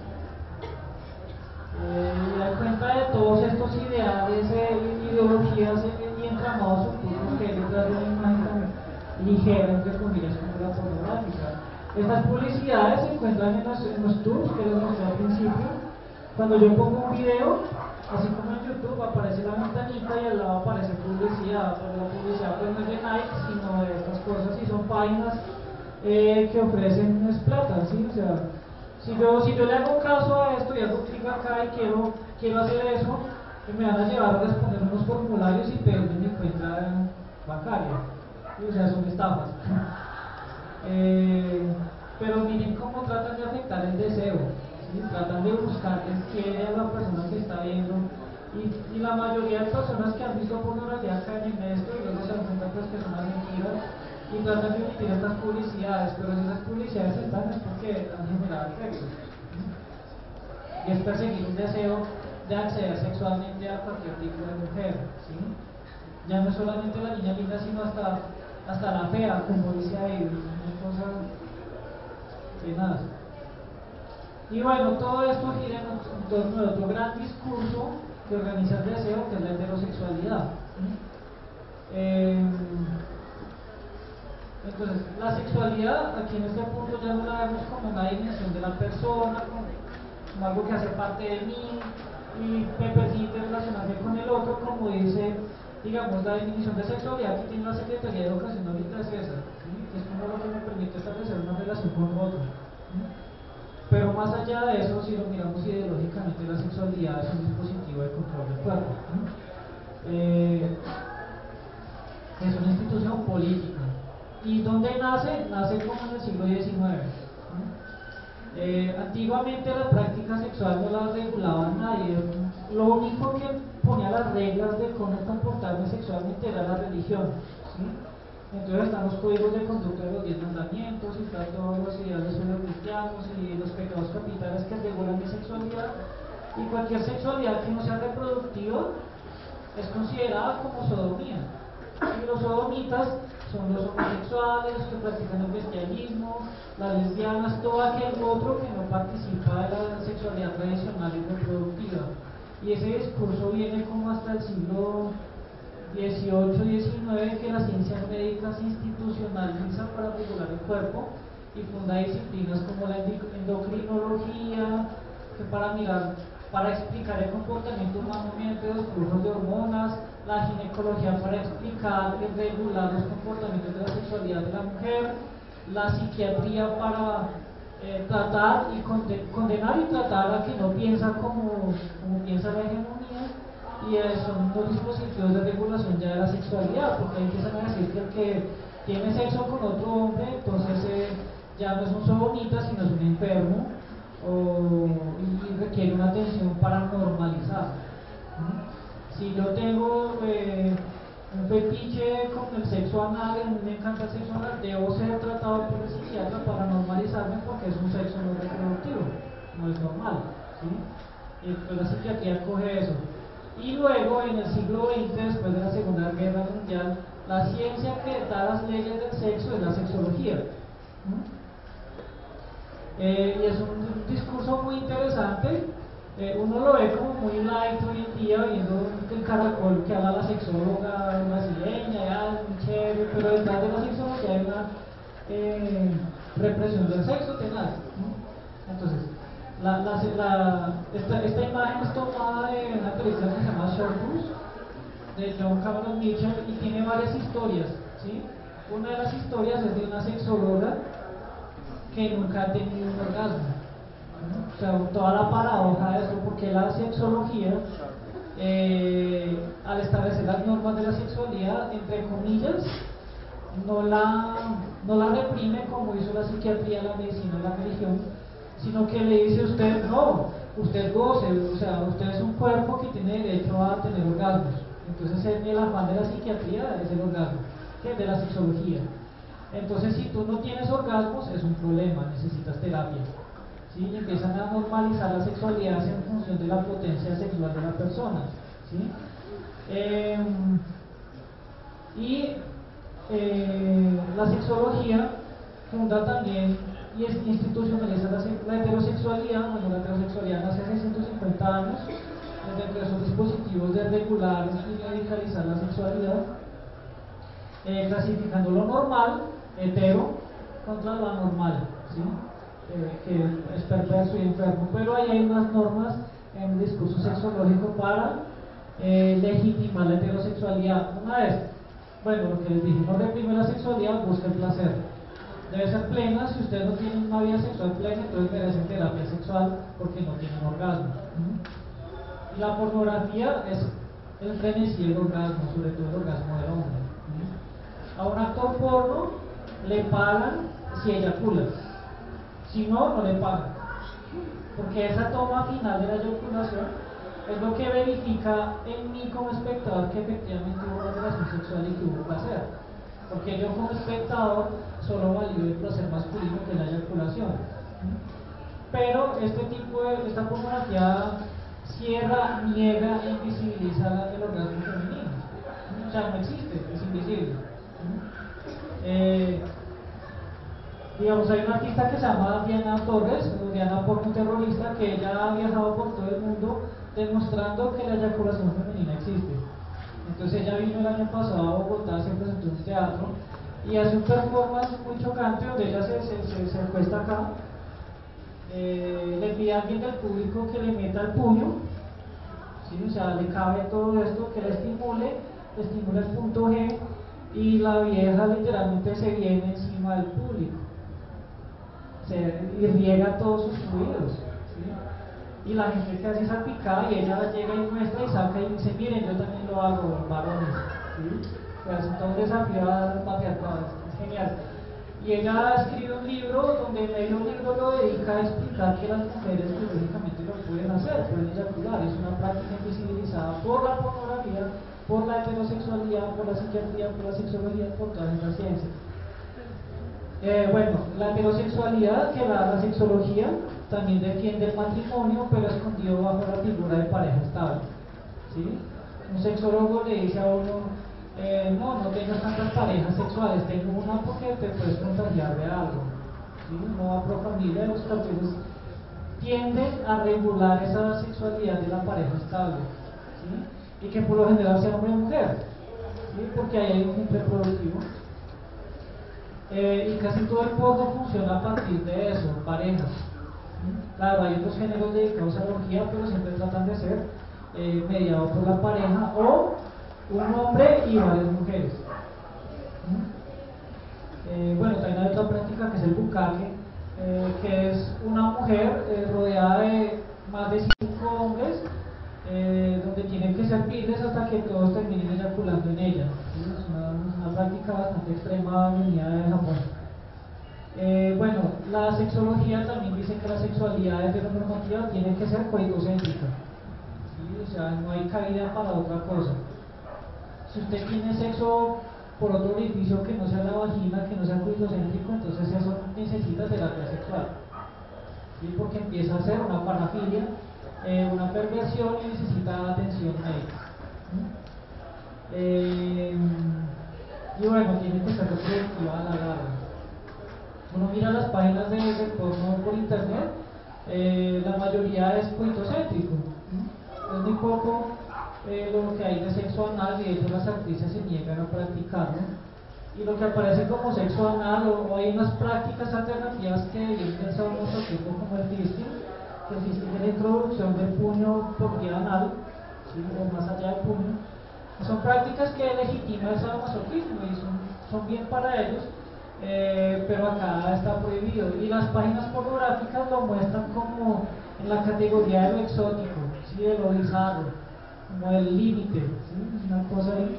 Speaker 1: Eh, da cuenta de todos estos ideales, eh, ideologías eh, y entramados ocultos que hay detrás de una imagen tan ligera, entre comillas, como la pornográfica. Estas publicidades se encuentran en los, en los tubs que les mostré al principio. Cuando yo pongo un video, así como en YouTube, aparece la ventanita y al lado aparece publicidad, pero la publicidad pues no es de Nike, sino de estas cosas, y son páginas eh, que ofrecen es plata, ¿sí? O sea, si yo, si yo le hago caso a esto y hago clic acá y quiero, quiero hacer eso, me van a llevar a responder unos formularios y pedirme mi cuenta bancaria, ¿sí? O sea, son estafas. eh, pero miren cómo tratan de afectar el deseo. ¿Sí? Tratan de buscar qué quiere a la persona que está viendo y, y la mayoría de personas que han visto pornografía caen en esto y luego se dan cuenta pues que son las mentiras y tratan de emitir estas publicidades, pero si esas publicidades están es porque han generado efectos, ¿sí? Y es perseguir un deseo de acceder sexualmente a cualquier tipo de mujer, ¿sí? Ya no es solamente la niña linda sino hasta, hasta la fea, como dice ahí, una cosa tenaz. Y bueno, todo esto gira en torno de otro gran discurso que organiza el deseo, que es la heterosexualidad. Eh, entonces, la sexualidad, aquí en este punto ya no la vemos como una dimensión de la persona, como, como algo que hace parte de mí, y me permite relacionarme con el otro, como dice, digamos, la definición de sexualidad que tiene la Secretaría de Educación ahorita es esa, ¿sí? Es como lo que me permite establecer una relación con otro. Pero más allá de eso, si lo miramos ideológicamente, la sexualidad es un dispositivo de control del cuerpo. Eh, es una institución política. ¿Y dónde nace? Nace como en el siglo diecinueve. Eh, antiguamente la práctica sexual no la regulaba nadie. Lo único que ponía las reglas de cómo comportarme sexualmente era la religión, ¿sí? Entonces están los códigos de conducta de los diez mandamientos, y están todos los ideales cristianos y los pecados capitales que regulan mi sexualidad. Y cualquier sexualidad que no sea reproductiva es considerada como sodomía. Y los sodomitas son los homosexuales, los que practican el bestialismo, las lesbianas, todo aquel otro que no participa de la sexualidad tradicional y reproductiva. Y ese discurso viene como hasta el siglo dieciocho diecinueve, que las ciencias médicas se institucionalizan para regular el cuerpo y funda disciplinas como la endocrinología, que para mirar, para explicar el comportamiento humano mediante los flujos de hormonas, la ginecología para explicar y regular los comportamientos de la sexualidad de la mujer, la psiquiatría para eh, tratar y condenar y tratar a que no piensa como, como piensa la hegemonía, y eh, son dos dispositivos de regulación ya de la sexualidad, porque ahí empiezan a decir que el que tiene sexo con otro hombre, entonces eh, ya no es un sodomita, sino es un enfermo, o, y requiere una atención para normalizar. ¿Mm? Si yo tengo eh, un fetiche con el sexo anal, a mí me encanta el sexo anal, debo ser tratado por el psiquiatra para normalizarme, porque es un sexo no reproductivo, no es normal, ¿sí? Y pues la psiquiatría coge eso. Y luego, en el siglo veinte, después de la Segunda Guerra Mundial, la ciencia que da las leyes del sexo es la sexología. ¿Mm? Eh, y es un, un discurso muy interesante. Eh, uno lo ve como muy light hoy en día, viendo el Caracol que habla la sexóloga brasileña, ya es muy chévere, pero detrás de la sexología hay una eh, represión del sexo tenaz. ¿Mm? Entonces, La, la, la, esta, esta imagen es tomada de una película que se llama Shortcuts, de John Cameron Mitchell, y tiene varias historias, ¿sí? Una de las historias es de una sexóloga que nunca ha tenido un orgasmo, ¿no? O sea, toda la paradoja de eso, porque la sexología, eh, al establecer las normas de la sexualidad, entre comillas, no la, no la reprime como hizo la psiquiatría, la medicina, la religión, sino que le dice a usted, no, usted goce, o sea, usted es un cuerpo que tiene derecho a tener orgasmos. Entonces el afán de la psiquiatría es el orgasmo, que es de la sexología. Entonces si tú no tienes orgasmos es un problema, necesitas terapia, ¿sí? Y empiezan a normalizar la sexualidad en función de la potencia sexual de la persona, ¿sí? Eh, y eh, la sexología funda también y es institucionaliza la, la heterosexualidad. Bueno, la heterosexualidad nace hace ciento cincuenta años, dentro de esos dispositivos de regular y medicalizar la sexualidad, eh, clasificando lo normal, hetero, contra lo anormal, ¿sí? eh, que es perverso y enfermo. Pero ahí hay unas normas en el discurso sexológico para eh, legitimar la heterosexualidad. Una vez, bueno, lo que les dije, no reprime la sexualidad, busca el placer. Debe ser plena. Si ustedes no tienen una vida sexual plena, entonces merecen terapia sexual porque no tienen orgasmo. ¿Mm? Y la pornografía es el frenesí del orgasmo, sobre todo el orgasmo del hombre. ¿Mm? A un actor porno le pagan si eyacula, si no, no le pagan, porque esa toma final de la eyaculación es lo que verifica en mí como espectador que efectivamente hubo una relación sexual y que hubo placer, porque yo como espectador solo valido el placer masculino, que es la eyaculación. Pero este tipo de, esta pornografía cierra, niega e invisibiliza el orgasmo femenino. O sea, no existe, es invisible. Eh, digamos, hay una artista que se llama Diana Torres, o Diana Porno Terrorista, que ella ha viajado por todo el mundo demostrando que la eyaculación femenina existe. Entonces ella vino el año pasado a Bogotá, se presentó en un teatro y hace un performance muy chocante donde ella se, se, se, se acuesta acá, eh, le pide a alguien del público que le meta el puño, ¿sí? O sea, le cabe todo esto, que le estimule, le estimula el punto G, y la vieja literalmente se viene encima del público, se irriega todos sus fluidos, ¿sí? Y la gente que hace esa picada y ella llega y muestra y saca y dice, miren, yo también lo hago, varones, ¿sí? Pues entonces desafío al patriarcado, es genial. Y ella escribe un libro donde en medio libro lo dedica a explicar que las mujeres biológicamente lo pueden hacer, pueden eyacular. Es una práctica invisibilizada por la pornografía, por la heterosexualidad, por la psiquiatría, por la sexología, por todas estas ciencias. Eh, bueno, la heterosexualidad, que la, la sexología también defiende el matrimonio, pero escondido bajo la figura de pareja estable, ¿sí? Un sexólogo le dice a uno, eh, no, no tengas tantas parejas sexuales, tengo una porque te puedes contagiar de algo, ¿sí? No va por familia, los papeles tienden a regular esa sexualidad de la pareja estable, ¿sí? Y que por lo general sea hombre y mujer, ¿sí? Porque ahí hay un fin reproductivo. Eh, y casi todo el porno funciona a partir de eso, parejas. ¿Sí? Claro, hay otros géneros dedicados a la orgía, pero siempre tratan de ser eh, mediados por la pareja o un hombre y varias mujeres. ¿Sí? Eh, bueno, también hay otra práctica que es el bucaque, eh, que es una mujer eh, rodeada de más de cinco hombres, eh, donde tienen que ser virles hasta que todos terminen eyaculando en ella. ¿Sí? Es una, una práctica bastante extrema venida de Japón. Eh, bueno, la sexología también dice que la sexualidad heteronormativa tiene que ser coitocéntrica, ¿sí? O sea, no hay cabida para otra cosa. Si usted tiene sexo por otro orificio que no sea la vagina, que no sea coitocéntrico, entonces eso necesita terapia sexual, ¿sí? Porque empieza a ser una parafilia, eh, una perversión y necesita atención médica. ¿Sí? Eh, y bueno, tiene que ser reproductiva a la larga. Uno mira las páginas de, de porno por internet, eh, la mayoría es coitocéntrico, ¿sí? Es muy poco eh, lo que hay de sexo anal, y de hecho las actrices se niegan a practicarlo. Y lo que aparece como sexo anal, o, o hay unas prácticas alternativas que bien pensado nuestro tiempo, como el fisting, que el fisting es la introducción del puño por vía anal, ¿sí? O más allá del puño. Son prácticas que legitiman el sadomasoquismo y son, son bien para ellos. Eh, pero acá está prohibido, y las páginas pornográficas lo muestran como en la categoría de lo exótico, ¿sí? De lo bizarro, como el límite, ¿sí? Es una cosa ahí.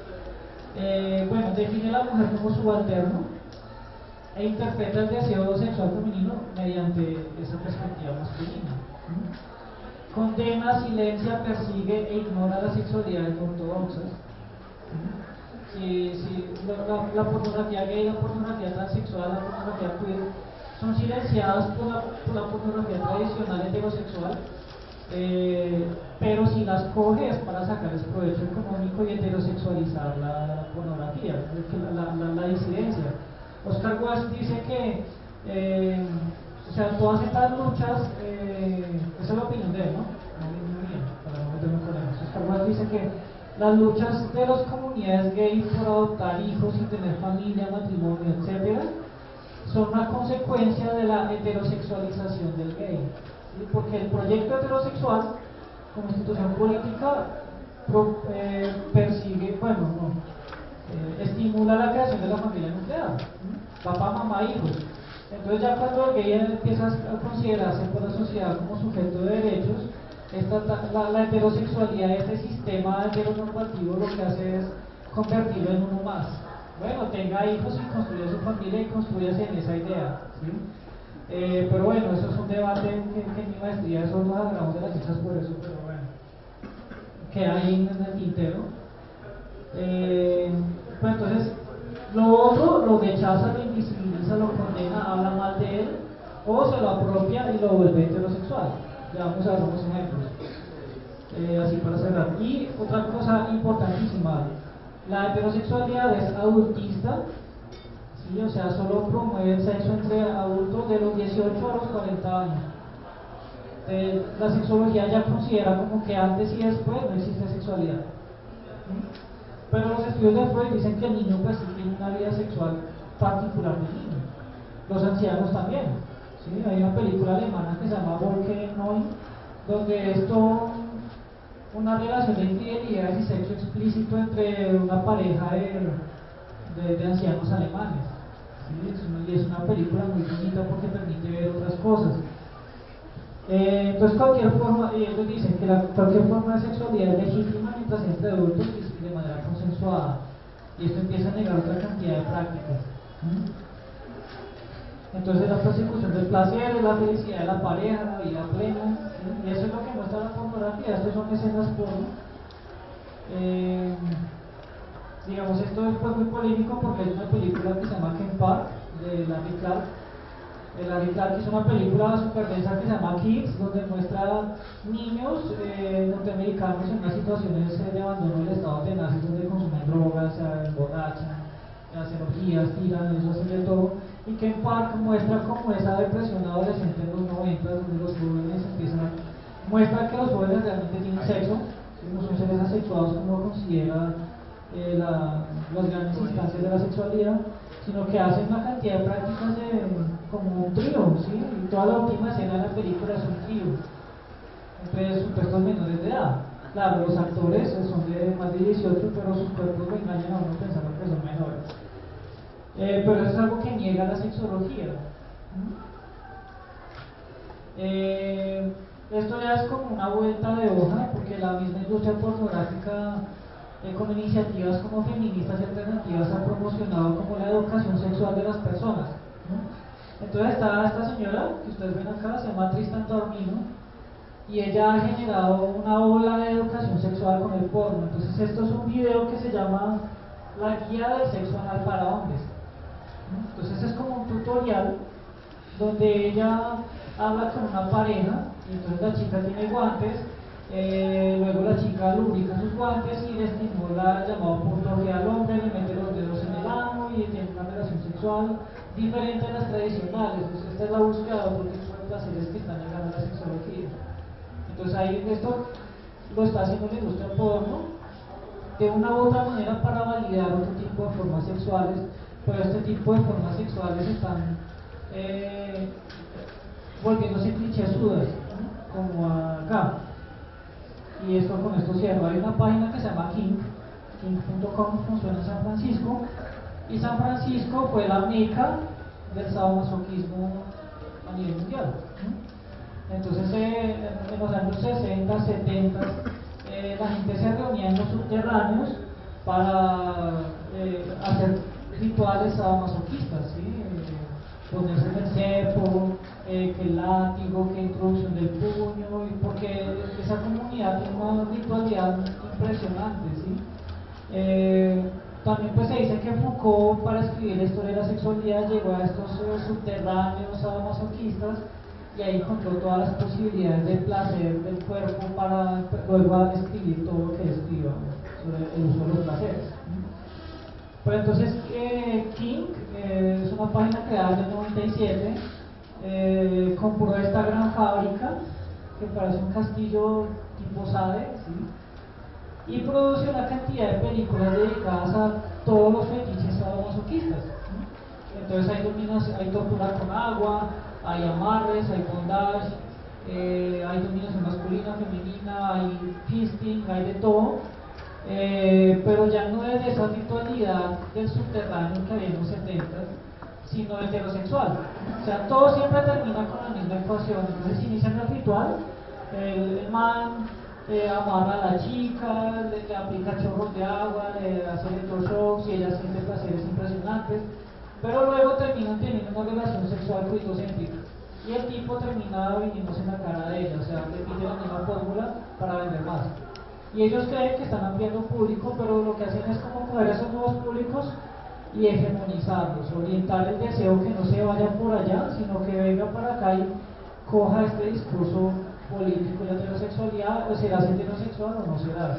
Speaker 1: Eh, bueno, define a la mujer como subalterno e interpreta el deseo sexual femenino mediante esa perspectiva masculina, ¿sí? Condena, silencia, persigue e ignora las sexualidades ortodoxas, ¿sí? Si, si la, la, la pornografía gay, la pornografía transexual, la pornografía queer son silenciadas por la, por la pornografía tradicional heterosexual, eh, pero si las coge es para sacarles provecho económico y heterosexualizar la, la pornografía, la, la, la, la disidencia. Oscar Wilde dice que eh, o sea, todas estas luchas, eh, esa es la opinión de él, ¿no? No, no bien, para no meterme en problemas. Oscar Wilde dice que las luchas de las comunidades gay por adoptar hijos y tener familia, matrimonio, etcétera, son una consecuencia de la heterosexualización del gay, ¿sí? Porque el proyecto heterosexual, como institución política, pro, eh, persigue, bueno, no, eh, estimula la creación de la familia nuclear, ¿sí? Papá, mamá, hijos. Entonces ya cuando el gay empieza a considerarse por la sociedad como sujeto de derechos, Esta, la, la heterosexualidad, este sistema heteronormativo, lo que hace es convertirlo en uno más. Bueno, tenga hijos y construya su familia y construyase en esa idea, ¿sí? Eh, pero bueno, eso es un debate que, que en mi maestría, eso nos hablamos de las hijas por eso, pero bueno, que hay en el tintero. Eh, pues entonces, lo otro lo rechaza, lo invisibiliza, lo condena, habla mal de él, o se lo apropia y lo vuelve heterosexual. Ya vamos a ver unos ejemplos, eh, así para cerrar. Y otra cosa importantísima, la heterosexualidad es adultista, ¿sí? O sea, solo promueve el sexo entre adultos de los dieciocho a los cuarenta años. Eh, la sexología ya considera como que antes y después no existe sexualidad, ¿sí? Pero los estudios de Freud dicen que el niño pues sí tiene una vida sexual particular del niño, los ancianos también. Sí, hay una película alemana que se llama Volke Neun, donde es todo una relación de infidelidad y sexo explícito entre una pareja de, de, de ancianos alemanes, ¿sí? Es una, y es una película muy bonita porque permite ver otras cosas. Eh, entonces cualquier forma, y ellos dicen que la, cualquier forma de sexualidad es legítima mientras sea entre adultos y de manera consensuada. Y esto empieza a negar otra cantidad de prácticas. ¿Mm? Entonces la persecución del placer, la felicidad de la pareja, la vida plena, ¿sí? Y eso es lo que muestra la pornografía. Estas son escenas porno. Eh, digamos, esto es pues muy polémico porque es una película que se llama Ken Park, de Larry Clark. El Larry Clark hizo una película super densa que se llama Kids, donde muestra niños eh, norteamericanos en unas situaciones de abandono del estado tenaz, donde consumen drogas, se emborrachan, hacen orgías, tiran, eso hacen de todo. Y Ken Park muestra como esa depresión adolescente en los noventa, donde los jóvenes empiezan a... muestra que los jóvenes realmente tienen sexo, ¿sí? No son seres asexuados como considera eh, la, las grandes instancias de la sexualidad, sino que hacen una cantidad de prácticas de, como un trío, ¿sí? Y toda la última escena de la película es un trío entre supuestos menores de edad. Claro, los actores son de más de dieciocho, pero sus cuerpos lo engañan a uno pensando que son menores. Eh, pero eso es algo que niega la sexología. ¿Mm? Eh, esto ya es como una vuelta de hoja, porque la misma industria pornográfica, eh, con iniciativas como feministas y alternativas, ha promocionado como la educación sexual de las personas, ¿no? Entonces está esta señora que ustedes ven acá, se llama Tristan Taormino, y ella ha generado una ola de educación sexual con el porno. Entonces esto es un video que se llama La guía del sexo anal para hombres, ¿no? Entonces es como un tutorial donde ella habla con una pareja, y entonces la chica tiene guantes, eh, luego la chica lubrica sus guantes y le estimula el llamado punto G al hombre, le mete los dedos en el ano y tiene una relación sexual diferente a las tradicionales. Entonces esta es la búsqueda de otro tipo de placeres que están llegando a la sexología. Entonces ahí esto lo está haciendo la industria porno de una u otra manera para validar otro tipo de formas sexuales, pero este tipo de formas sexuales están eh, volviéndose clichésudas, ¿no? Como acá. Y esto con esto cierro. Hay una página que se llama Kink, kink punto com, funciona en San Francisco, y San Francisco fue la meca del sadomasoquismo a nivel mundial, ¿no? Entonces eh, en los años sesenta, setenta, eh, la gente se reunía en los subterráneos para eh, hacer rituales sadomasoquistas, ¿sí? Eh, ponerse en el cepo, eh, que el látigo, que introducción del puño, y porque esa comunidad tiene una ritualidad impresionante, ¿sí? Eh, también pues se dice que Foucault, para escribir la historia de la sexualidad, llegó a estos eh, subterráneos sadomasoquistas y ahí encontró todas las posibilidades de placer del cuerpo para luego escribir todo lo que escriba sobre el uso de los placeres. Pero entonces eh, Kink eh, es una página creada en el noventa y siete, eh, compró esta gran fábrica que parece un castillo tipo Sade, ¿sí? Y produce una cantidad de películas dedicadas a todos los fetiches sadomasoquistas, ¿sí? Entonces hay, dominas, hay tortura con agua, hay amarres, hay bondage, eh, hay dominación masculina, femenina, hay fisting, hay de todo. Eh, pero ya no es de esa ritualidad del subterráneo que había en los setenta, sino heterosexual. O sea, todo siempre termina con la misma ecuación. Entonces inician el ritual, el, el man eh, amarra a la chica, le, le aplica chorros de agua, le hace electroshocks y ella siente placeres impresionantes, pero luego terminan teniendo una relación sexual coitocéntrica y el tipo termina viniéndose en la cara de ella, o sea, repite la misma fórmula para vender más. Y ellos creen que están ampliando público, pero lo que hacen es como coger esos nuevos públicos y hegemonizarlos, orientar el deseo que no se vaya por allá, sino que venga para acá y coja este discurso político de la heterosexualidad, o será heterosexual o no será.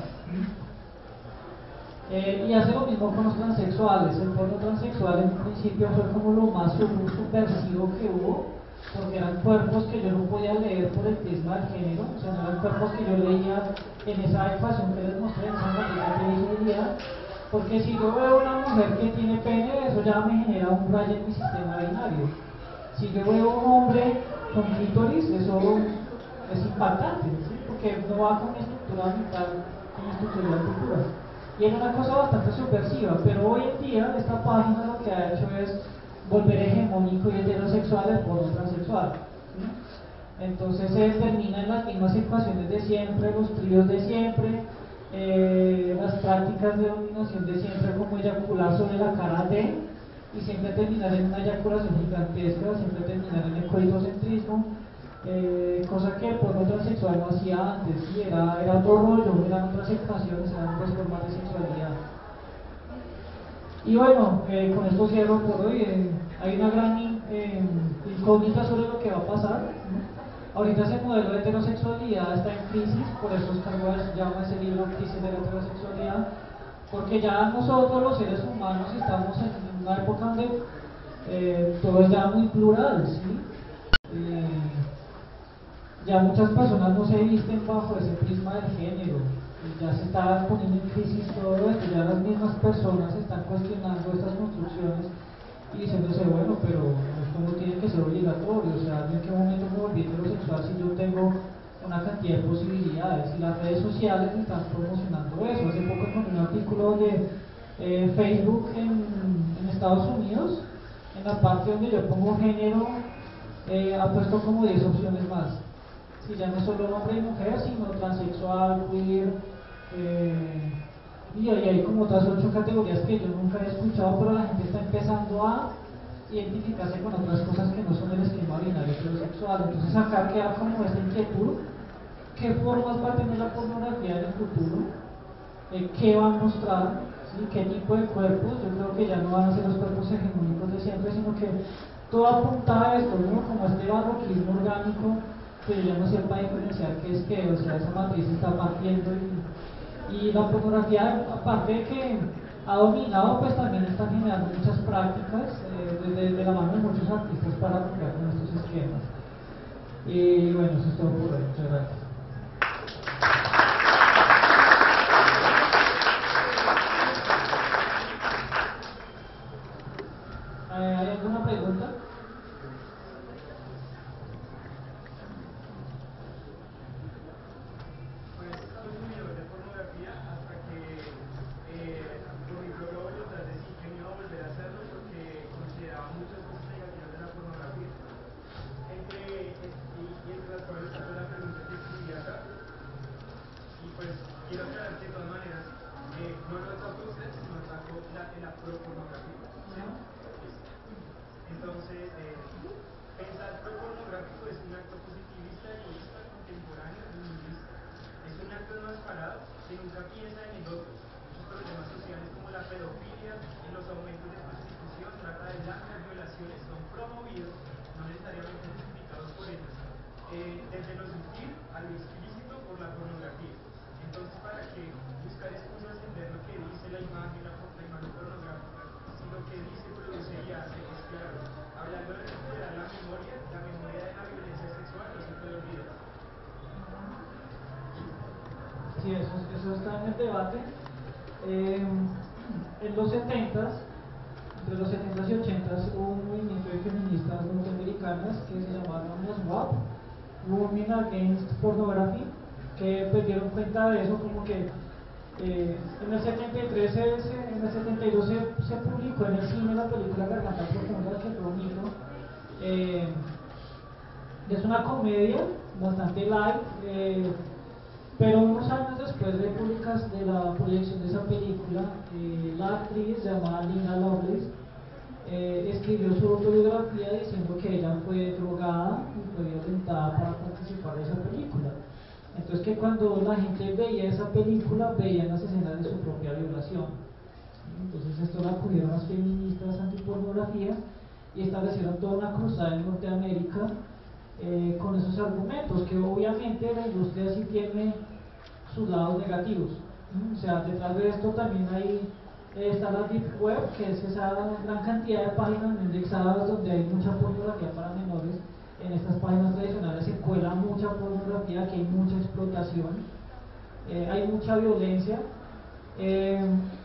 Speaker 1: Eh, y hace lo mismo con los transexuales. El porno transexual en un principio fue como lo más subversivo que hubo, porque eran cuerpos que yo no podía leer por el prisma del género, o sea, no eran cuerpos que yo leía en esa ecuación que les mostré, en esa cantidad de visibilidad, porque si yo veo una mujer que tiene pene, eso ya me genera un rayo en mi sistema binario. Si yo veo un hombre con clítoris, eso es impactante, ¿sí? Porque no va con mi estructura mental, con mi estructura de la cultura. Y es una cosa bastante subversiva, pero hoy en día esta página lo que ha hecho es volver hegemónico y heterosexual el porno transexual, ¿sí? Entonces se termina en las mismas ecuaciones de siempre, los tríos de siempre, eh, las prácticas de dominación de siempre, como eyacular sobre la cara de, y siempre terminar en una eyaculación gigantesca, siempre terminar en el coitocentrismo, eh, cosa que el porno transexual no hacía antes, ¿sí? era, era otro rollo, eran otras ecuaciones, eran otras formas de sexualidad. Y bueno, eh, con esto cierro por hoy. Eh, hay una gran eh, incógnita sobre lo que va a pasar, ¿no? Ahorita ese modelo de heterosexualidad está en crisis, por eso Oscar Wilde llama ese libro Crisis de la Heterosexualidad, porque ya nosotros los seres humanos estamos en una época donde eh, todo es ya muy plural, ¿sí? Eh, ya muchas personas no se visten bajo ese prisma del género, y ya se está poniendo en crisis todo esto, ya las mismas personas están cuestionando estas construcciones y diciéndose, bueno, pero esto no tiene que ser obligatorio, o sea, ¿en qué momento me volví heterosexual si yo tengo una cantidad de posibilidades? Y las redes sociales están promocionando eso. Hace poco encontré un artículo de eh, Facebook en, en Estados Unidos, en la parte donde yo pongo género, eh, ha puesto como diez opciones más. Si ya no es solo hombre y mujer, sino transexual, queer, eh, y ahí hay como otras ocho categorías que yo nunca he escuchado, pero la gente está empezando a identificarse con otras cosas que no son el esquema binario heterosexual. Entonces acá queda como esta inquietud: ¿qué formas va a tener la pornografía en el futuro? Eh, ¿Qué va a mostrar? ¿Sí? ¿Qué tipo de cuerpos? Yo creo que ya no van a ser los cuerpos hegemónicos de siempre, sino que todo apunta a esto, ¿no? Como este barroquismo orgánico, que yo no sepa diferenciar qué es qué, o sea, esa matriz está partiendo. Y, y la pornografía, aparte de que ha dominado, pues también está generando muchas prácticas eh, desde de la mano de muchos artistas para romper con estos esquemas. Y bueno, eso es todo por hoy. Muchas gracias. ¿Hay alguna pregunta? Sí, eso, eso está en el debate. Eh, en los setentas, entre los setentas y ochentas, hubo un movimiento de feministas norteamericanas que se llamaron las W A P, Women Against Pornography, que pues dieron cuenta de eso, como que eh, en el setenta y tres, se, se, en el setenta y dos se, se publicó en el cine la película Garganta Profunda, que fue un hito. Eh, es una comedia bastante light, eh, pero unos años después de, publicas, de la proyección de esa película, eh, la actriz llamada Lina Lovelace eh, escribió su autobiografía diciendo que ella fue drogada y fue violentada para participar de esa película. Entonces, que cuando la gente veía esa película, veían las escenas de su propia violación. Entonces esto lo acudieron las feministas antipornografía y establecieron toda una cruzada en Norteamérica eh, con esos argumentos, que obviamente la industria sí tiene sus lados negativos. ¿Mm? O sea, detrás de esto también hay, eh, está la Deep Web, que es esa gran cantidad de páginas indexadas donde hay mucha pornografía para menores. En estas páginas tradicionales se cuela mucha pornografía, que hay mucha explotación, eh, hay mucha violencia. Eh,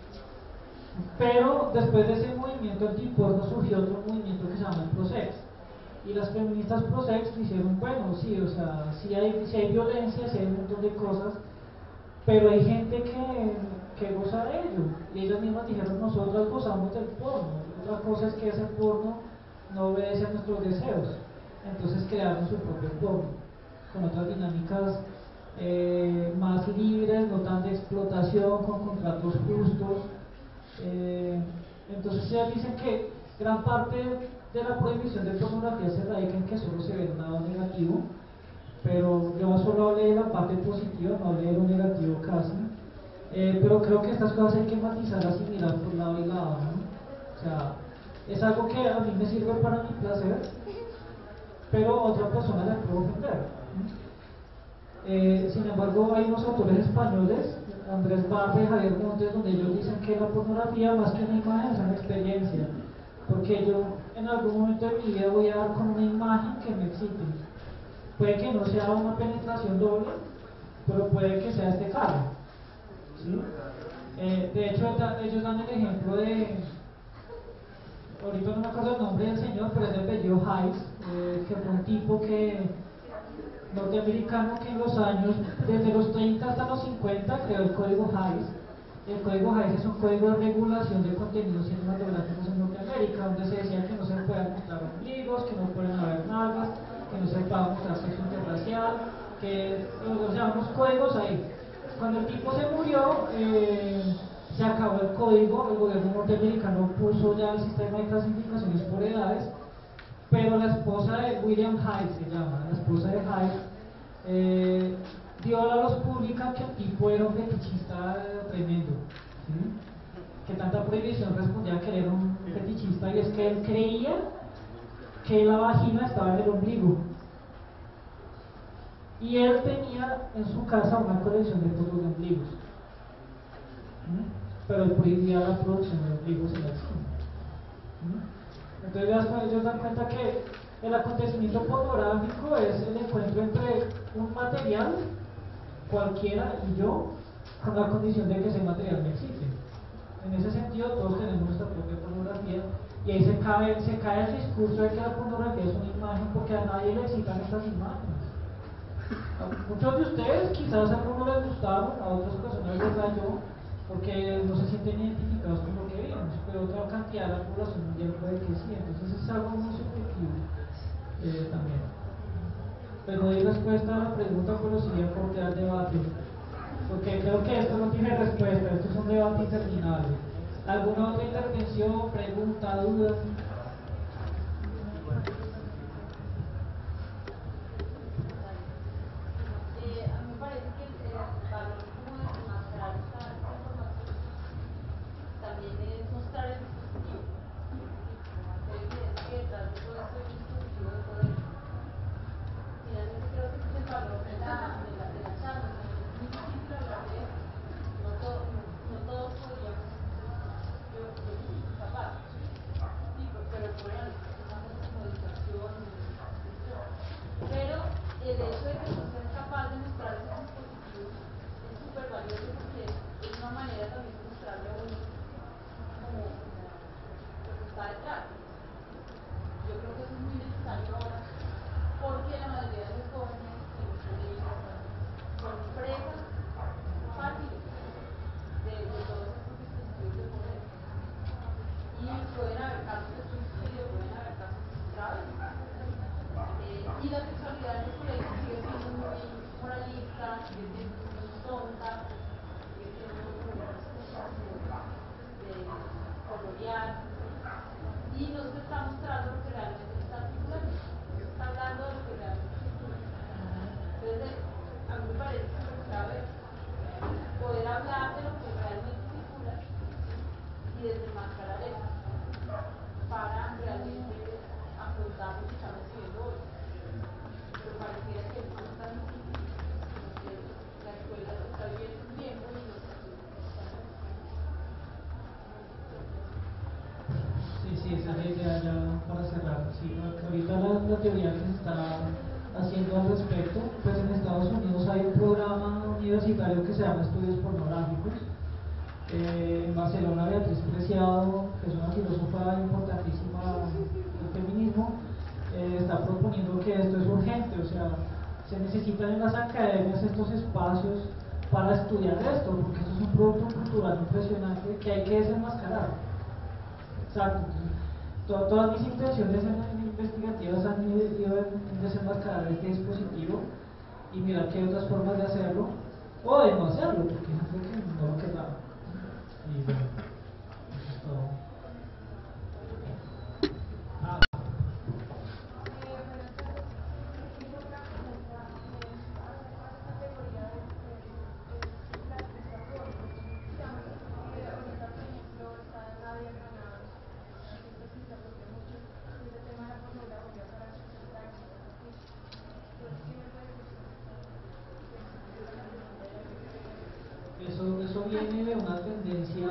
Speaker 1: Pero después de ese movimiento antiporno surgió otro movimiento que se llama el Prosex. Y las feministas Prosex dijeron, bueno, sí, o sea, sí hay, sí hay violencia, sí hay un montón de cosas, pero hay gente que, que goza de ello. Y ellas mismas dijeron, nosotras gozamos del porno. La cosa es que ese porno no obedece a nuestros deseos, entonces crearon su propio porno, con otras dinámicas eh, más libres, no tan de explotación, con contratos justos. Eh, entonces ellas dicen que gran parte de la prohibición de pornografía se radica en que solo se ve un lado negativo, pero yo solo hablé de la parte positiva, no hablé de lo negativo casi. Eh, pero creo que estas cosas hay que matizarlas y mirar por lado y lado, ¿no? O sea, es algo que a mí me sirve para mi placer, pero a otra persona le puedo ofender, ¿no? Eh, sin embargo, hay unos autores españoles, Andrés Barba y Javier Montes, donde ellos dicen que la pornografía, más que una imagen, es una experiencia, porque yo en algún momento de mi vida voy a dar con una imagen que me excite. Puede que no sea una penetración doble, pero puede que sea este carro, ¿sí? Eh, de hecho, ellos dan el ejemplo de, ahorita no me acuerdo el nombre del señor, pero es de apellido Hayes, eh, que fue un tipo que norteamericano que en los años, desde los treinta hasta los cincuenta, creó el código Hayes. El código Hayes es un código de regulación de contenidos cinematográficos en Norteamérica, donde se decía que no se pueden mostrar ombligos, que no pueden haber nalgas, que no se puede mostrar sexo interracial, que los llamamos códigos ahí. Cuando el tipo se murió, eh, se acabó el código, el gobierno norteamericano puso ya el sistema de clasificaciones por edades, pero la esposa de William Hayes, se llama, la esposa de Hayes, eh, dio a la luz pública que el tipo era un fetichista tremendo, ¿sí? Que tanta prohibición respondía a que él era un fetichista, y es que él creía que la vagina estaba en el ombligo, y él tenía en su casa una colección de fotos de ombligos, ¿sí? Pero él prohibía la producción de ombligos en el cine, ¿sí? Entonces ellos dan cuenta que el acontecimiento pornográfico es el encuentro entre un material cualquiera y yo, con la condición de que ese material me excite. En ese sentido, todos tenemos nuestra propia pornografía, y ahí se cae, se cae el discurso de que la pornografía es una imagen, porque a nadie le excitan estas imágenes. A muchos de ustedes quizás a algunos les gustaron, a otras personas les rayó, porque no se sienten identificados con lo que vimos, pero otra cantidad de la población mundial puede que sí, entonces es algo muy subjetivo eh, también. Pero doy respuesta a la pregunta, pero sí aporte al debate, porque creo que esto no tiene respuesta, esto es un debate interminable. ¿Alguna otra intervención, pregunta, duda? Ahorita la, la teoría que se está haciendo al respecto, pues en Estados Unidos hay un programa universitario que se llama Estudios Pornográficos. Eh, en Barcelona, Beatriz Preciado, que es una filósofa importantísima del feminismo, eh, está proponiendo que esto es urgente, o sea, se necesitan en las academias estos espacios para estudiar esto, porque esto es un producto cultural impresionante que hay que desenmascarar. Exacto. to- todas mis intenciones en, en investigativas han ido ido en desenmascarar este dispositivo y mirar que hay otras formas de hacerlo o de no hacerlo, porque hay gente que no lo querrá. Y bueno, eso es todo. Ah, Eso, eso viene de una tendencia,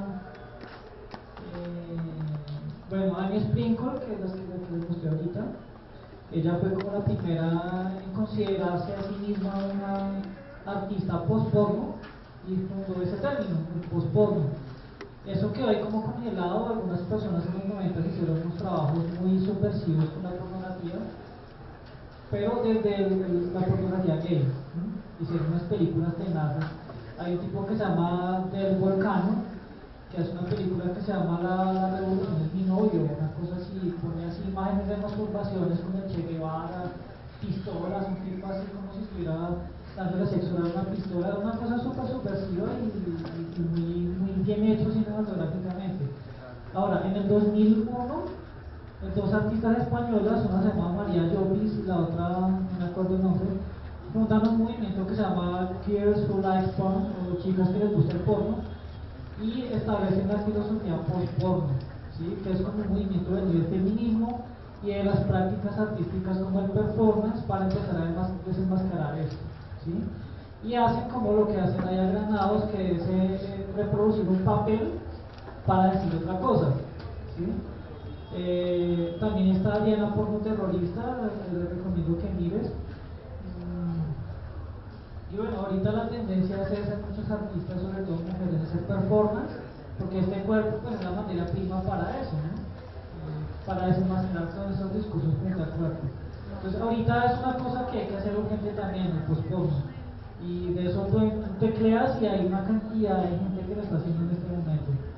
Speaker 1: eh, bueno, Amy Sprinkle, que es la que, la que les mostré ahorita, ella fue como la primera en considerarse a sí misma una artista post-porno y fundó ese término, el post-porno. Eso quedó ahí como congelado. Algunas personas en los noventa hicieron unos trabajos muy subversivos con la pornografía, pero desde el- el- la pornografía gay. ¿Mm? Hicieron unas películas tenaces. Hay un tipo que se llama Del Volcano, que hace una película que se llama La, la Revolución es mi novio, una cosa así, pone así imágenes de masturbaciones con el Che Guevara, pistolas, un tipo así como si estuviera dándole sexo a una pistola, una cosa súper subversiva y, y- y muy, muy bien hecho cinematográficamente. Ahora, en el dos mil uno, dos artistas españolas, una se llama María Llopis y la otra, no me acuerdo el nombre, fundan un movimiento que se llama Girls Who Like Porn, o chicas que les gusta el porno, y establecen la filosofía post-porno, ¿sí? Que es como un movimiento del feminismo y de las prácticas artísticas como el performance para empezar a demas- desenmascarar esto, ¿sí? Y hacen como lo que hacen allá Granados, que es eh, reproducir un papel para decir otra cosa, ¿sí? Eh, también está Diana Porno Terrorista, le le recomiendo que mires. Mm, Y bueno, ahorita la tendencia es esa en muchos artistas, sobre todo mujeres, hacer performance, porque este cuerpo pues, es la materia prima para eso, ¿no? Eh, para desenmascarar todos esos discursos frente al cuerpo. Entonces, ahorita es una cosa que hay que hacer urgente también, el post-porno. Y de eso tú tecleas y hay una cantidad de gente que lo está haciendo en este momento.